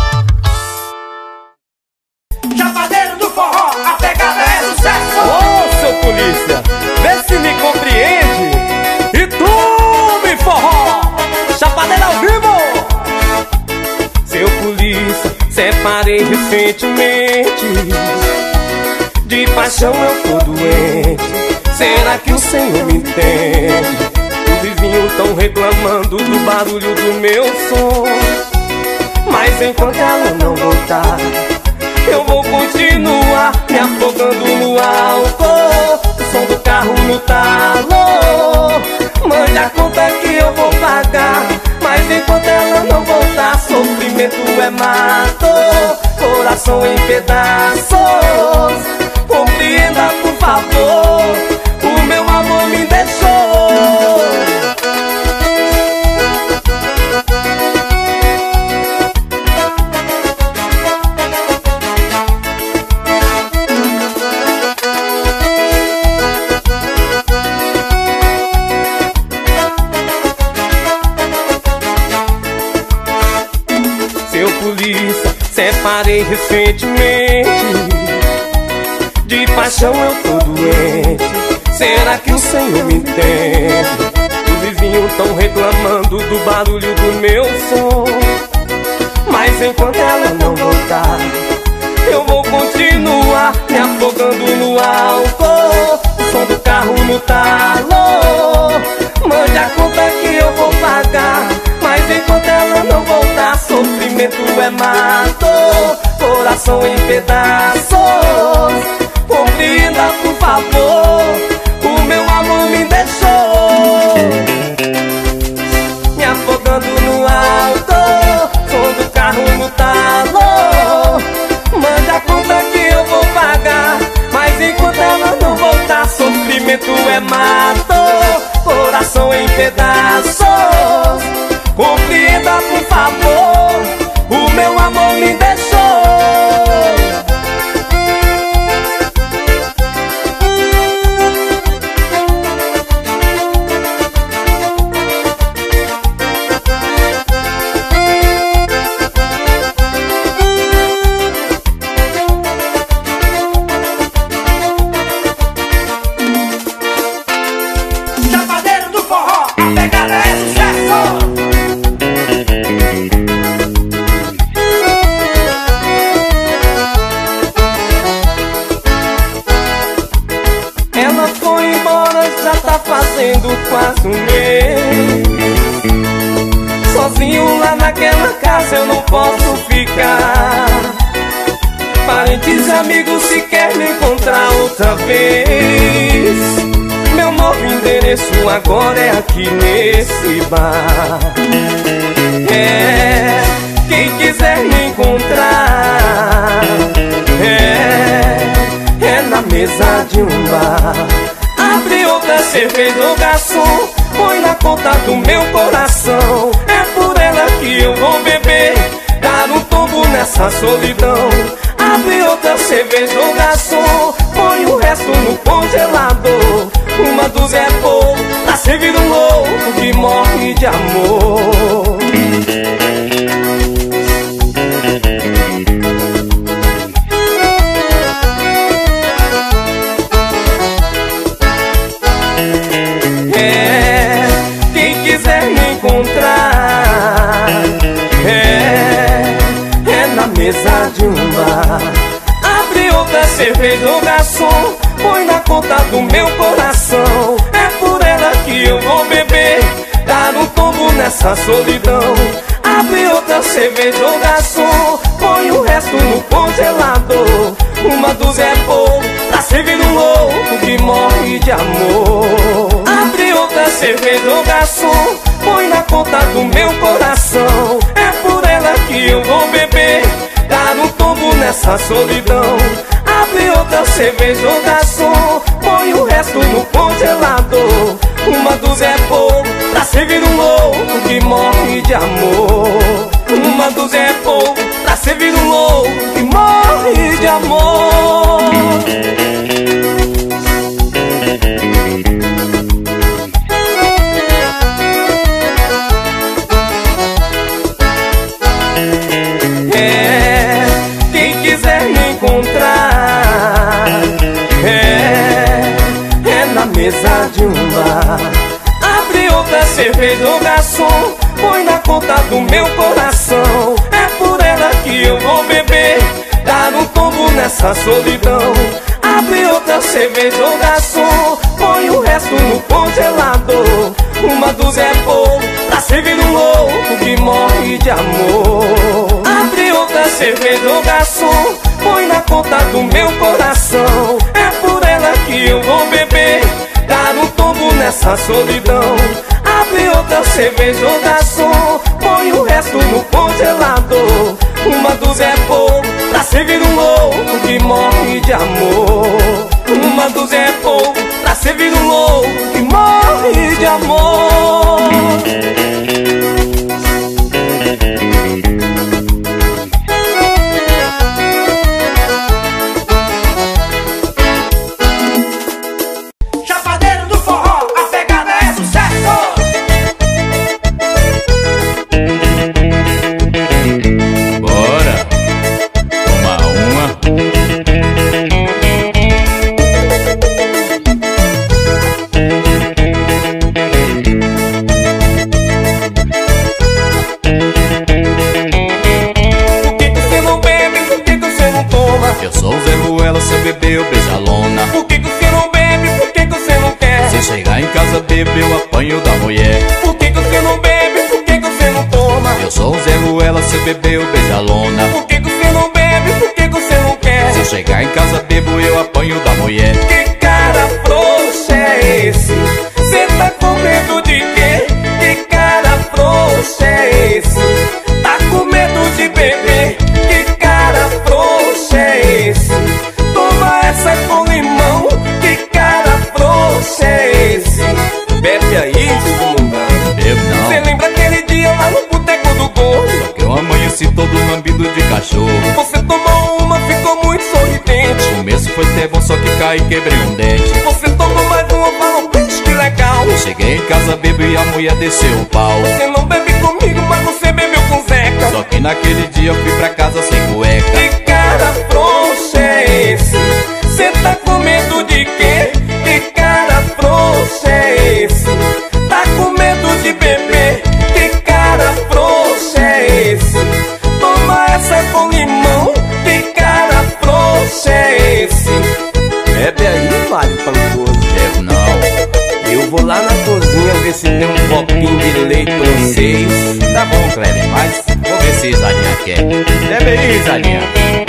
Speaker 1: Chapadeiro do forró, a pegada é sucesso.
Speaker 2: Ô, seu polícia, vê se me compreende. E tu, me forró, Chapadeiro ao vivo. Seu polícia, separei recentemente. De paixão eu tô doente. Será que o Senhor me entende? Os vizinhos tão reclamando do barulho do meu som. Mas enquanto ela não voltar, eu vou continuar me afogando no álcool. O som do carro no talo, mande a conta que eu vou pagar. Mas enquanto ela não voltar, sofrimento é mato, coração em pedaços. Compreenda, por favor, o meu amor me deixou. Seu polícia, separei recentemente. De paixão eu tô doente. Será que o Senhor me entende? Os vizinhos tão reclamando do barulho do meu som. Mas enquanto ela não voltar, eu vou continuar me afogando no álcool. O som do carro no talo, mande a conta que eu vou pagar. Mas enquanto ela não voltar, sofrimento é mato, coração em pedaços. Compreenda, por favor, o meu amor me deixou. Me afogando no alto, som do carro no talo, manda a conta que eu vou pagar. Mas enquanto ela não voltar, sofrimento é mato, coração em pedaços. Compreenda, por favor, o meu amor me deixou.
Speaker 1: Chapadeiro do forró, a pegada é sucesso.
Speaker 2: Ela foi embora, já tá fazendo quase um mês. Sozinho lá naquela casa eu não posso ficar. Parentes e amigos se quer me encontrar outra vez. Meu novo endereço agora é aqui nesse bar. É, quem quiser me encontrar, é na mesa de um bar. Abre outra cerveja, ô garçom, põe na conta do meu coração. É por ela que eu vou beber, dar um tombo nessa solidão. Abre outra cerveja, ô garçom, põe o resto no congelador. Uma dúzia é pouco, tá servindo um louco que morre de amor. É, quem quiser me encontrar, é na mesa de um bar. Abre outra cerveja, ô garçom, põe na conta do meu coração. É por ela que eu vou beber, dar um tombo nessa solidão. Abre outra cerveja, ô garçom, põe o resto no congelador. Uma dúzia é pouco, tá servindo um louco que morre de amor. Abre outra cerveja, ô garçom, põe na conta do meu coração. É por ela que eu vou beber, dar um tombo nessa solidão. Abre outra cerveja, ô garçom, põe o resto no congelador. Uma dúzia é pouco, tá servindo um louco que morre de amor. Uma dúzia é pouco, tá servindo um louco que morre de amor. mesa de um bar. Abre outra cerveja, ô garçom, põe na conta do meu coração. É por ela que eu vou beber, dar um tombo nessa solidão. Abre outra cerveja, ô garçom, põe o resto no congelador. Uma dúzia é pouco pra servir um louco que morre de amor. Abre outra cerveja, ô garçom, põe na conta do meu coração. É por ela que eu vou beber, dar um tombo nessa solidão. Abre outra cerveja, ô garçom, põe o resto no congelador. Uma dúzia é pouco pra servir um louco que morre de amor. Uma dúzia é pouco pra servir um louco que morre de amor.
Speaker 1: Chapadeiro do forró, a pegada é sucesso.
Speaker 5: Bora, toma uma.
Speaker 2: Por que você não bebe? Por que você não toma?
Speaker 5: Eu sou o Zé Ruela, se eu beber eu beijo a lona.
Speaker 2: Por que você não bebe? Por que você não quer?
Speaker 5: Se chegar em casa bebo eu apanho da mulher.
Speaker 2: Por que você não bebe? Por que você não toma?
Speaker 5: Eu sou o Zé Ruela, se eu beber eu beijo a lona.
Speaker 2: Por que você não bebe? Por que você não quer?
Speaker 5: Se chegar em casa bebo eu apanho da mulher.
Speaker 2: Que cara frouxo é esse? Cê tá com medo de quê? Que cara frouxo é esse? Tá com medo de beber? Que cara frouxo é esse? Toma essa com limão. Que cara frouxo é esse? Bebe aí, mundão.
Speaker 5: Bebo não,
Speaker 2: Cê lembra aquele dia lá no boteco do gordo?
Speaker 5: que eu amanheci todo lambido de cachorro.
Speaker 2: Você tomou uma, ficou muito sorridente.
Speaker 5: O começo foi até bom, só que caí e quebrei um dente.
Speaker 2: Você tomou mais uma, falou, bicho, que legal.
Speaker 5: Cheguei em casa bebo e a mulher desceu o pau.
Speaker 2: Você não bebe comigo, mas você bebeu com Zeca.
Speaker 5: Só que naquele dia eu fui pra casa sem cueca.
Speaker 2: Que cara frouxo é esse? Cê tá com medo de quê? Que cara frouxo é esse? Tá com medo de beber? Que cara frouxo é esse? Toma essa com limão. Que cara frouxo é esse? Bebe aí, Mário Pancoso.
Speaker 5: Bebo não.
Speaker 2: Eu vou lá na cozinha ver se tem um copinho de leite pra vocês.
Speaker 5: Tá bom, Kleber, mas vou ver se Isalinha quer. Bebe aí, Isalinha.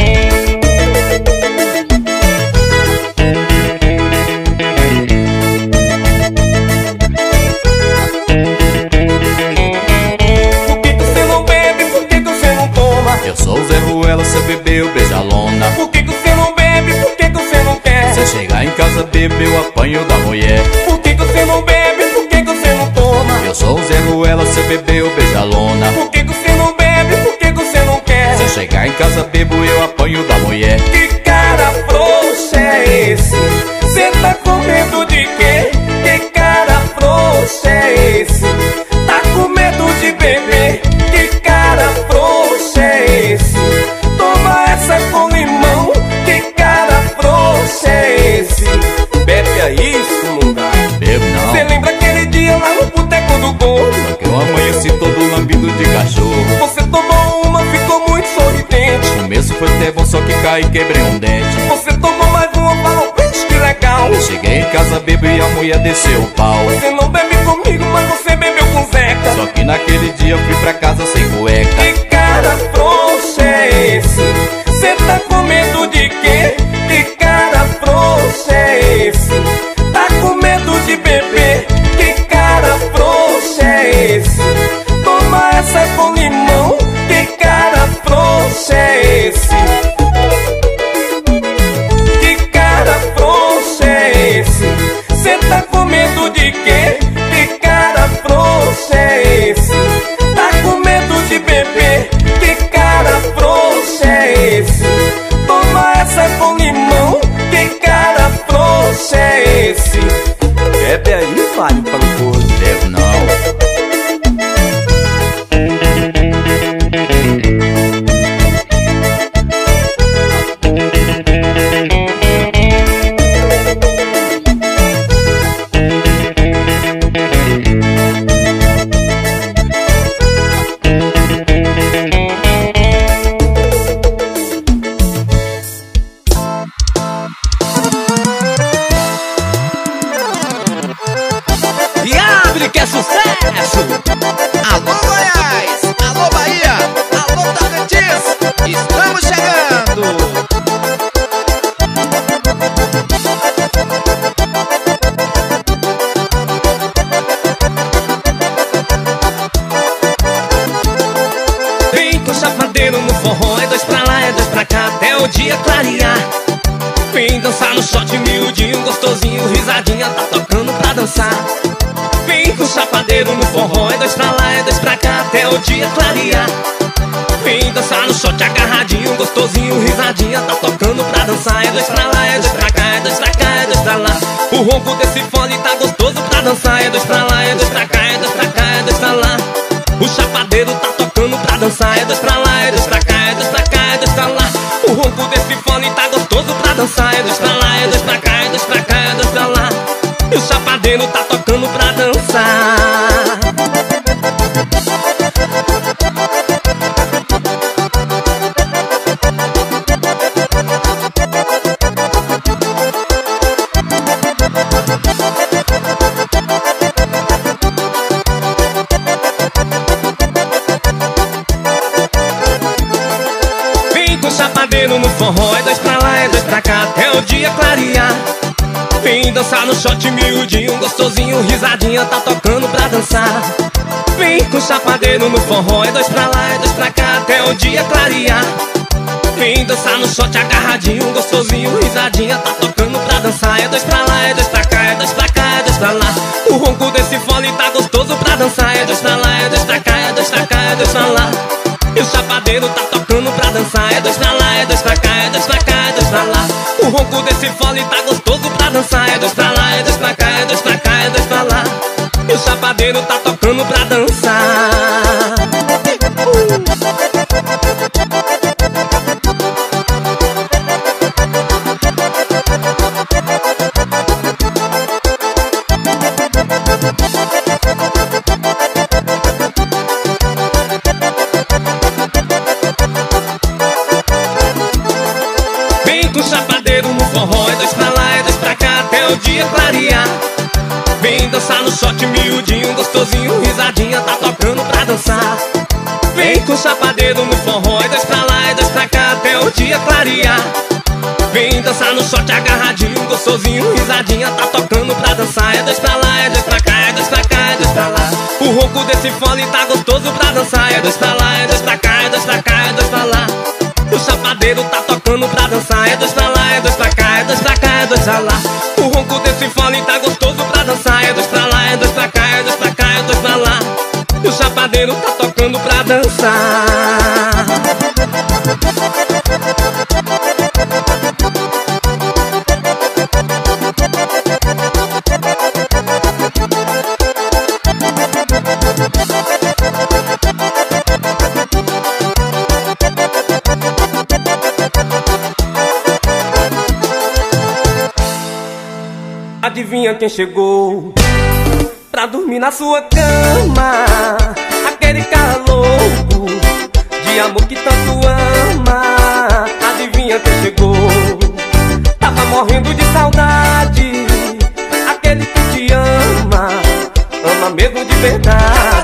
Speaker 2: Por que você não bebe? Por que você não toma?
Speaker 5: Eu sou o Zé Ruela, se eu beber eu beijo a lona.
Speaker 2: Por que você não bebe? Por que você não quer?
Speaker 5: Se eu chegar em casa bebo eu apanho da mulher.
Speaker 2: Por que você não bebe? Por que você não toma?
Speaker 5: Eu sou o Zé Ruela, se eu beber eu beijo a lona.
Speaker 2: Por que você não bebe? Por que você não quer?
Speaker 5: Se eu chegar em casa bebo eu apanho da mulher.
Speaker 2: Que cara frouxo é esse? Cê tá com medo de quê? Que cara frouxo é esse? Tá com medo de beber? Que cara frouxo é esse? Toma essa com limão. Que cara frouxo é esse? Bebe aí, mundão.
Speaker 5: Bebo
Speaker 2: Cê
Speaker 5: não,
Speaker 2: lembra aquele dia lá no boteco do gordo?
Speaker 5: que eu amanheci todo lambido de cachorro.
Speaker 2: Você tomou uma, ficou muito sorridente.
Speaker 5: O começo foi até bom, só que caí e quebrei um dente.
Speaker 2: Você tomou mais uma, falou, bicho, que legal.
Speaker 5: Cheguei em casa bebo e a mulher desceu o pau.
Speaker 2: Você não bebe comigo, mas você bebeu com Zeca.
Speaker 5: Só que naquele dia eu fui pra casa sem cueca.
Speaker 2: Que cara frouxo é esse? Cê tá com medo de quê? Que cara frouxo é esse? Tá com medo de beber? Que cara frouxo é esse? Toma essa com limão. Que cara frouxo é esse? Que cara frouxo é esse? Cê tá com medo de quê? Que cara frouxo é esse? Tá com medo de beber? Que cara frouxo é esse? dia clarear. Vem dançar no shot miudinho, gostosinho, risadinha, tá tocando pra dançar. Vem com o chapadeiro no forró, é dois pra lá, é dois pra cá, até o dia clarear. Vem dançar no shot agarradinho, gostosinho, risadinha, tá tocando pra dançar. É dois pra lá, é dois pra cá, é dois pra cá, é dois pra lá. O ronco desse fole tá gostoso pra dançar. É dois pra lá, é dois pra cá, é dois pra cá, é dois pra lá. O chapadeiro tá tocando pra dançar. É dois pra lá, é dois pra cá, é dois pra cá, é dois pra lá. O ronco desse fole tá gostoso pra dançar. É dois pra lá, é dois pra cá, é dois pra cá, é dois pra lá. E o chapadeiro tá tocando pra dançar. Chapadeiro no forró, é dois pra lá, é dois pra cá, até o dia clarear. Vem dançar no shot miudinho, gostosinho, risadinha, tá tocando pra dançar. Vem com chapadeiro no forró, é dois pra lá, é dois pra cá, até o dia clarear. Vem dançar no shot agarradinho, gostosinho, risadinha, tá tocando pra dançar. É dois pra lá, é dois pra cá, é dois pra cá, é dois pra lá. O ronco desse fole tá gostoso pra dançar. É dois pra lá, é dois pra cá, é dois pra cá, é dois pra lá. E o chapadeiro tá tocando pra dançar. É dois pra lá, é dois pra cá, é dois pra cá, é dois pra lá. O ronco desse fole tá gostoso pra dançar. É dois pra lá, é dois pra cá, é dois pra cá, é dois pra lá. E o chapadeiro tá tocando pra dançar. Forró, é dois pra lá, é dois pra cá, até o dia clarear. Vem dançar no shot miudinho, gostosinho, risadinha, tá tocando pra dançar. Vem com o chapadeiro no forró, é dois pra lá, é dois pra cá, até o dia clarear. Vem dançar no shot agarradinho, gostosinho, risadinha, tá tocando pra dançar. É dois pra lá, é dois pra cá, é dois pra cá, é dois pra lá. O ronco desse fole tá gostoso pra dançar. É dois pra lá, é dois pra cá, é dois pra cá, é dois pra lá. O chapadeiro tá tocando pra dançar. É dois pra lá, é dois pra cá, é dois pra cá, é dois pra lá. O ronco desse fole tá gostoso pra dançar. É dois pra lá, é dois pra cá, é dois pra cá, é dois pra lá. E o chapadeiro tá tocando pra dançar. Adivinha quem chegou pra dormir na sua cama? Aquele cara louco de amor que tanto ama. Adivinha quem chegou? Tava morrendo de saudade. Aquele que te ama, ama mesmo de verdade.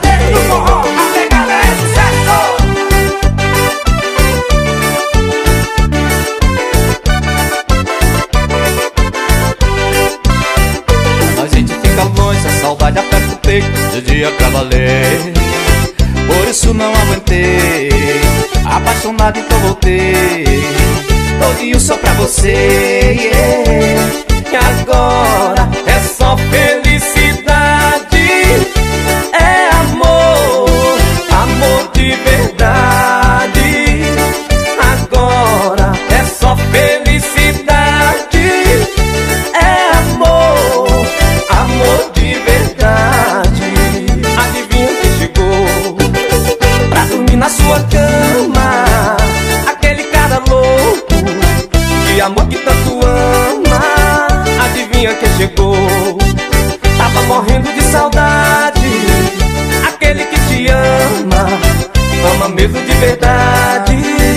Speaker 2: Saudade aperta o peito de dia pra valer. Por isso não aguentei, apaixonado então voltei. Todinho só pra você, yeah. E agora é só felicidade. É amor, amor de verdade. Agora é só felicidade. É amor, amor de verdade. Adivinha quem chegou pra dormir na sua cama? Aquele cara louco de amor que tanto ama. Adivinha quem chegou? Tava morrendo de saudade. Aquele que te ama, ama mesmo de verdade.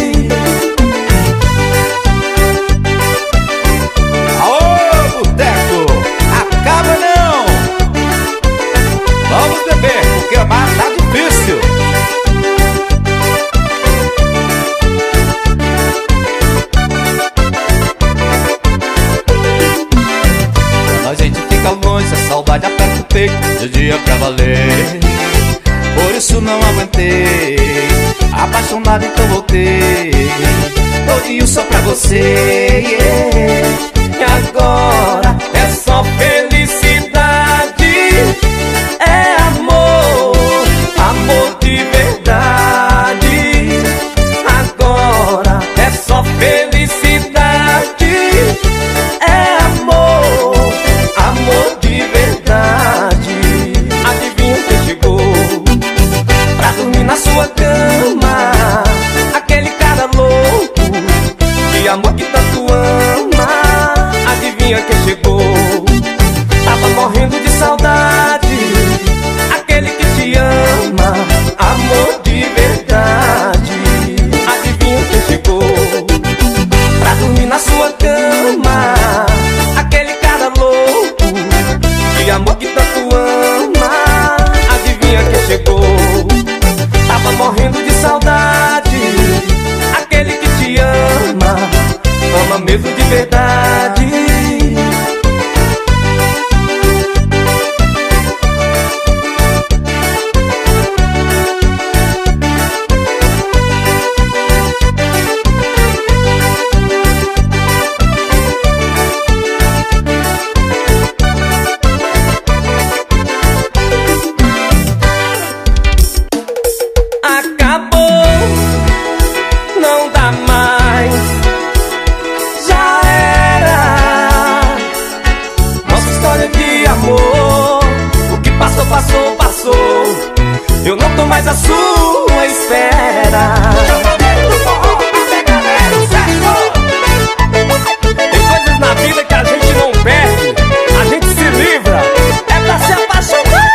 Speaker 4: Aô, boteco, acaba não! Vamos beber, porque o mar tá difícil.
Speaker 5: A gente fica longe, a saudade aperta o peito de dia pra valer. Por isso não aguentei, apaixonado então voltei. Todinho só pra você,
Speaker 2: E agora é só felicidade, é amor, amor de verdade. Agora é só felicidade, é amor, amor de verdade. Adivinha quem chegou pra dormir na sua cama? Aquele cara louco, de amor que tanto ama. Adivinha quem chegou? Tava morrendo de saudade. Aquele que te ama, amor de verdade. Adivinha quem chegou pra dormir na sua cama? Aquele cara louco, de amor que tanto ama. Adivinha quem chegou? Tava morrendo de saudade. Aquele que te ama, ama mesmo de verdade. Acabou, não dá mais, já era. Nossa história de amor, o que passou, passou, passou. Eu não tô mais à sua espera. Tem coisas na vida que a gente não perde, a gente se livra. É pra se apaixonar.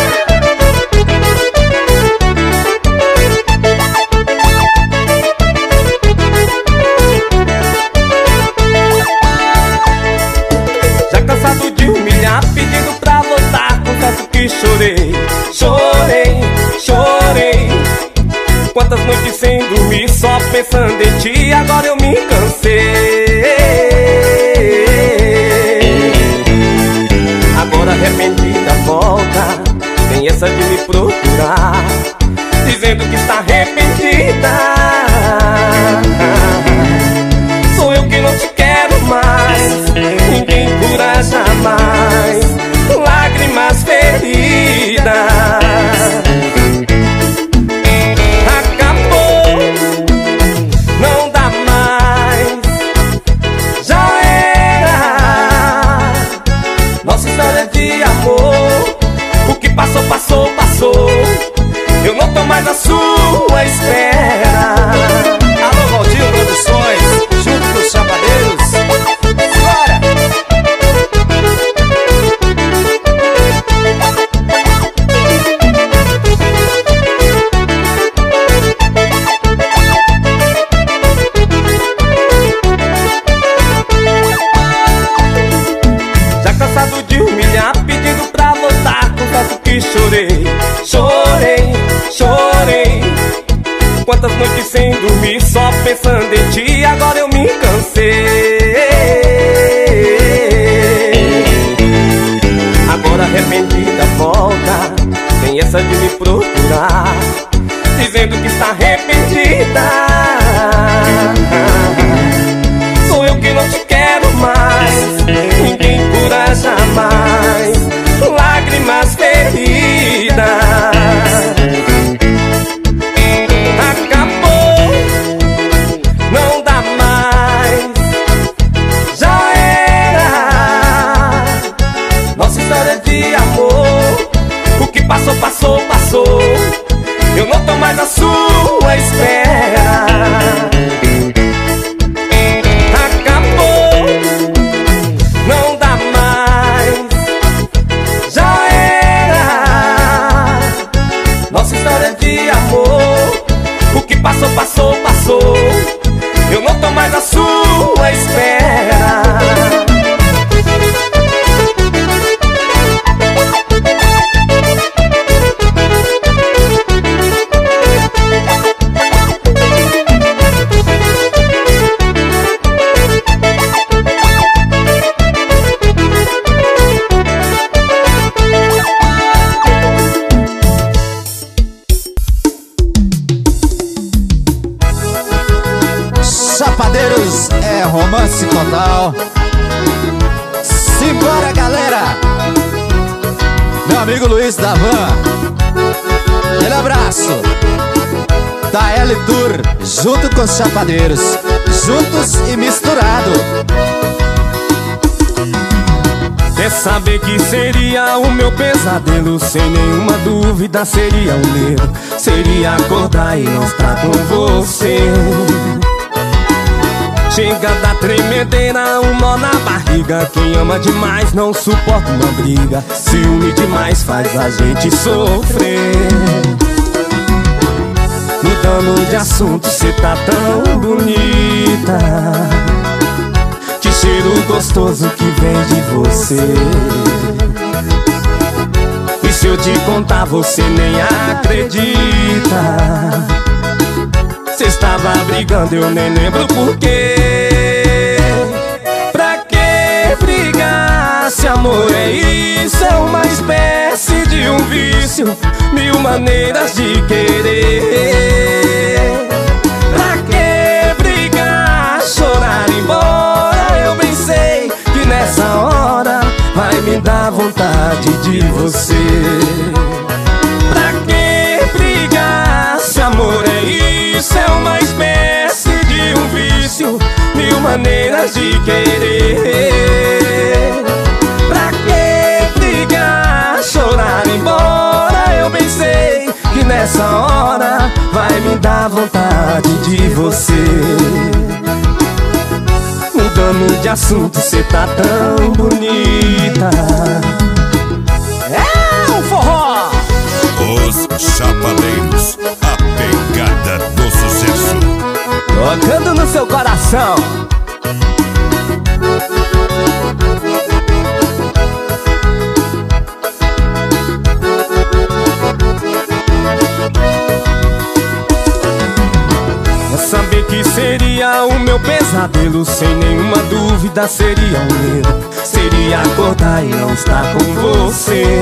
Speaker 2: Já cansado de humilhar, pedindo pra voltar, confesso que chorei, chorei, chorei. Quantas noites sem dormir, só pensando em ti, agora eu me cansei. Agora arrependida volta, tem essa de me procurar, dizendo que está arrependida. Sou eu que não te quero mais, ninguém cura jamais lágrimas feridas. Acabou, não dá mais, já era. Nossa história de amor, o que passou, passou, passou. Eu não tô mais à sua espera.
Speaker 4: Alô, Valdir Produções, junto com os Chapadeiros. Bora!
Speaker 2: Já cansado de humilhar, pedindo pra voltar, confesso que chorei, chorei, chorei. Quantas noites sem dormir, só pensando em ti, agora eu me cansei. Agora arrependida volta, tem essa de me procurar, dizendo que está arrependida. Sou eu que não te quero mais, ninguém cura jamais lágrimas feridas. Acabou, não dá mais, já era. Nossa história de amor, o que passou, passou, passou. Eu não tô mais à sua espera. Acabou, não dá mais, já era. Nossa história de amor, o que passou, passou, passou. Eu não tô mais à sua espera.
Speaker 4: Chapadeiros é romance total. Simbora, galera. Meu amigo Luiz da Van, aquele abraço. Da L Tour, junto com os Chapadeiros, juntos e misturado.
Speaker 2: Quer saber que seria o meu pesadelo? Sem nenhuma dúvida seria um medo. Seria acordar e não estar com você. Chega da tremedeira, um nó na barriga. Quem ama demais não suporta uma briga. Ciúme demais faz a gente sofrer. Mudando de assunto, cê tá tão bonita. Que cheiro gostoso que vem de você. E se eu te contar, você nem acredita. Cê estava brigando, eu nem lembro porquê. Pra que brigar se amor é isso? É uma espécie de um vício, mil maneiras de querer. Pra que brigar, chorar, embora? Eu bem sei que nessa hora vai me dar vontade de você. Pra que brigar se amor é isso? É uma espécie de um vício, mil maneiras de querer. Pra que brigar, chorar, embora? Eu bem sei que nessa hora vai me dar vontade de você. Mudando de assunto, cê tá tão bonita.
Speaker 4: É um forró.
Speaker 3: Os Chapadeiros, a pegada do sucesso.
Speaker 2: Tocando no seu coração. Saber que seria o meu pesadelo, sem nenhuma dúvida seria um medo. Seria acordar e não estar com você.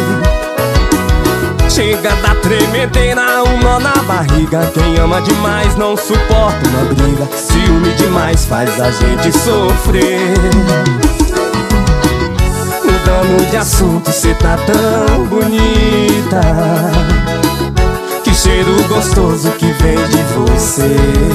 Speaker 2: Chega da tremedeira, um nó na barriga. Quem ama demais não suporta uma briga. Ciúme demais faz a gente sofrer. Mudando de assunto, cê tá tão bonita. Que cheiro gostoso que vem de você.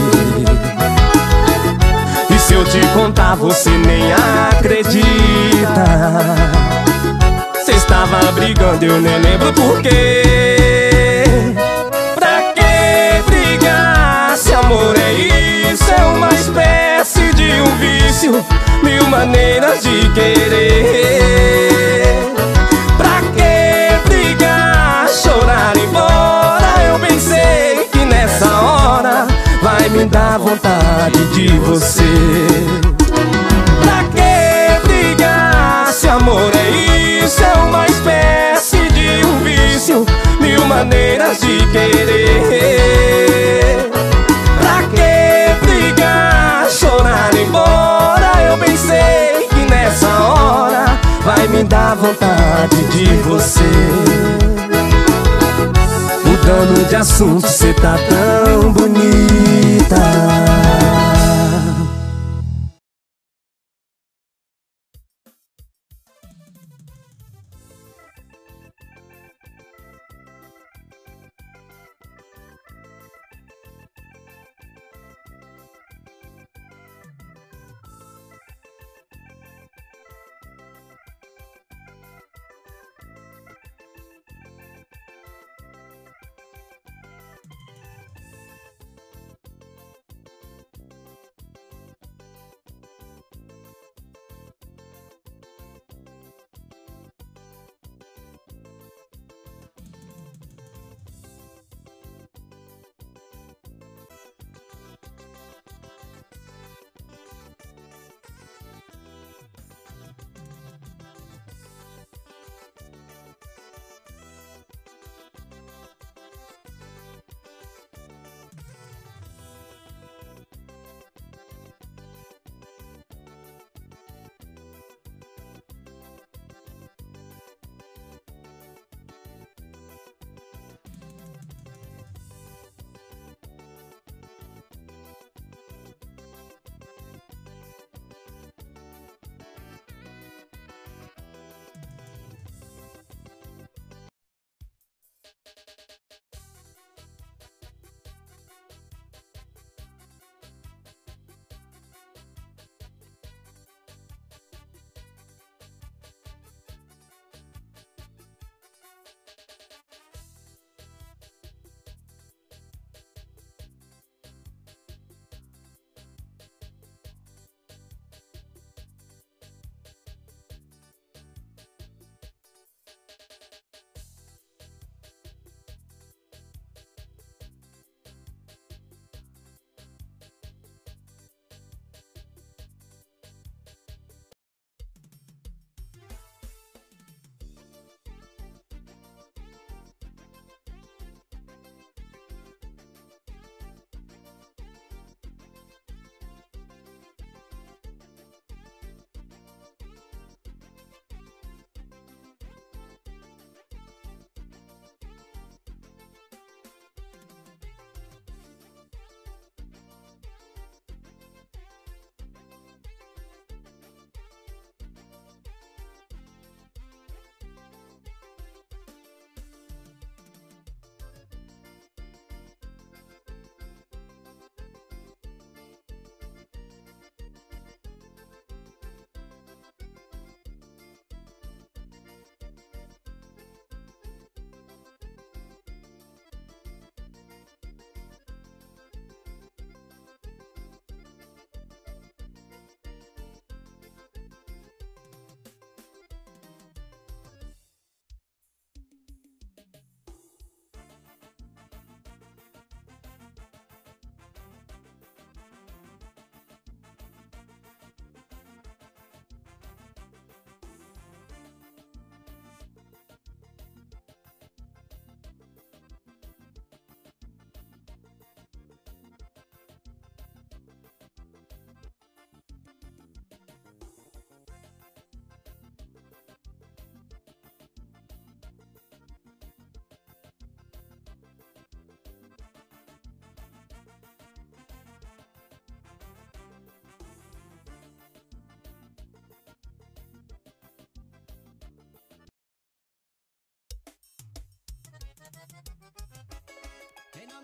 Speaker 2: E se eu te contar, você nem acredita. Cê estava brigando, eu nem lembro porquê. Pra que brigar se amor é isso? É uma espécie de um vício, mil maneiras de querer. Pra que brigar, chorar, embora? Eu bem sei que nessa hora vai me dar vontade de você. Pra que brigar se amor é isso? É uma espécie de um vício, mil maneiras de querer. Pra que brigar, chorar, embora? Eu bem sei que nessa hora vai me dar vontade de você. Mudando de assunto, cê tá tão bonita.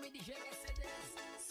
Speaker 6: nome DJ Mercedes,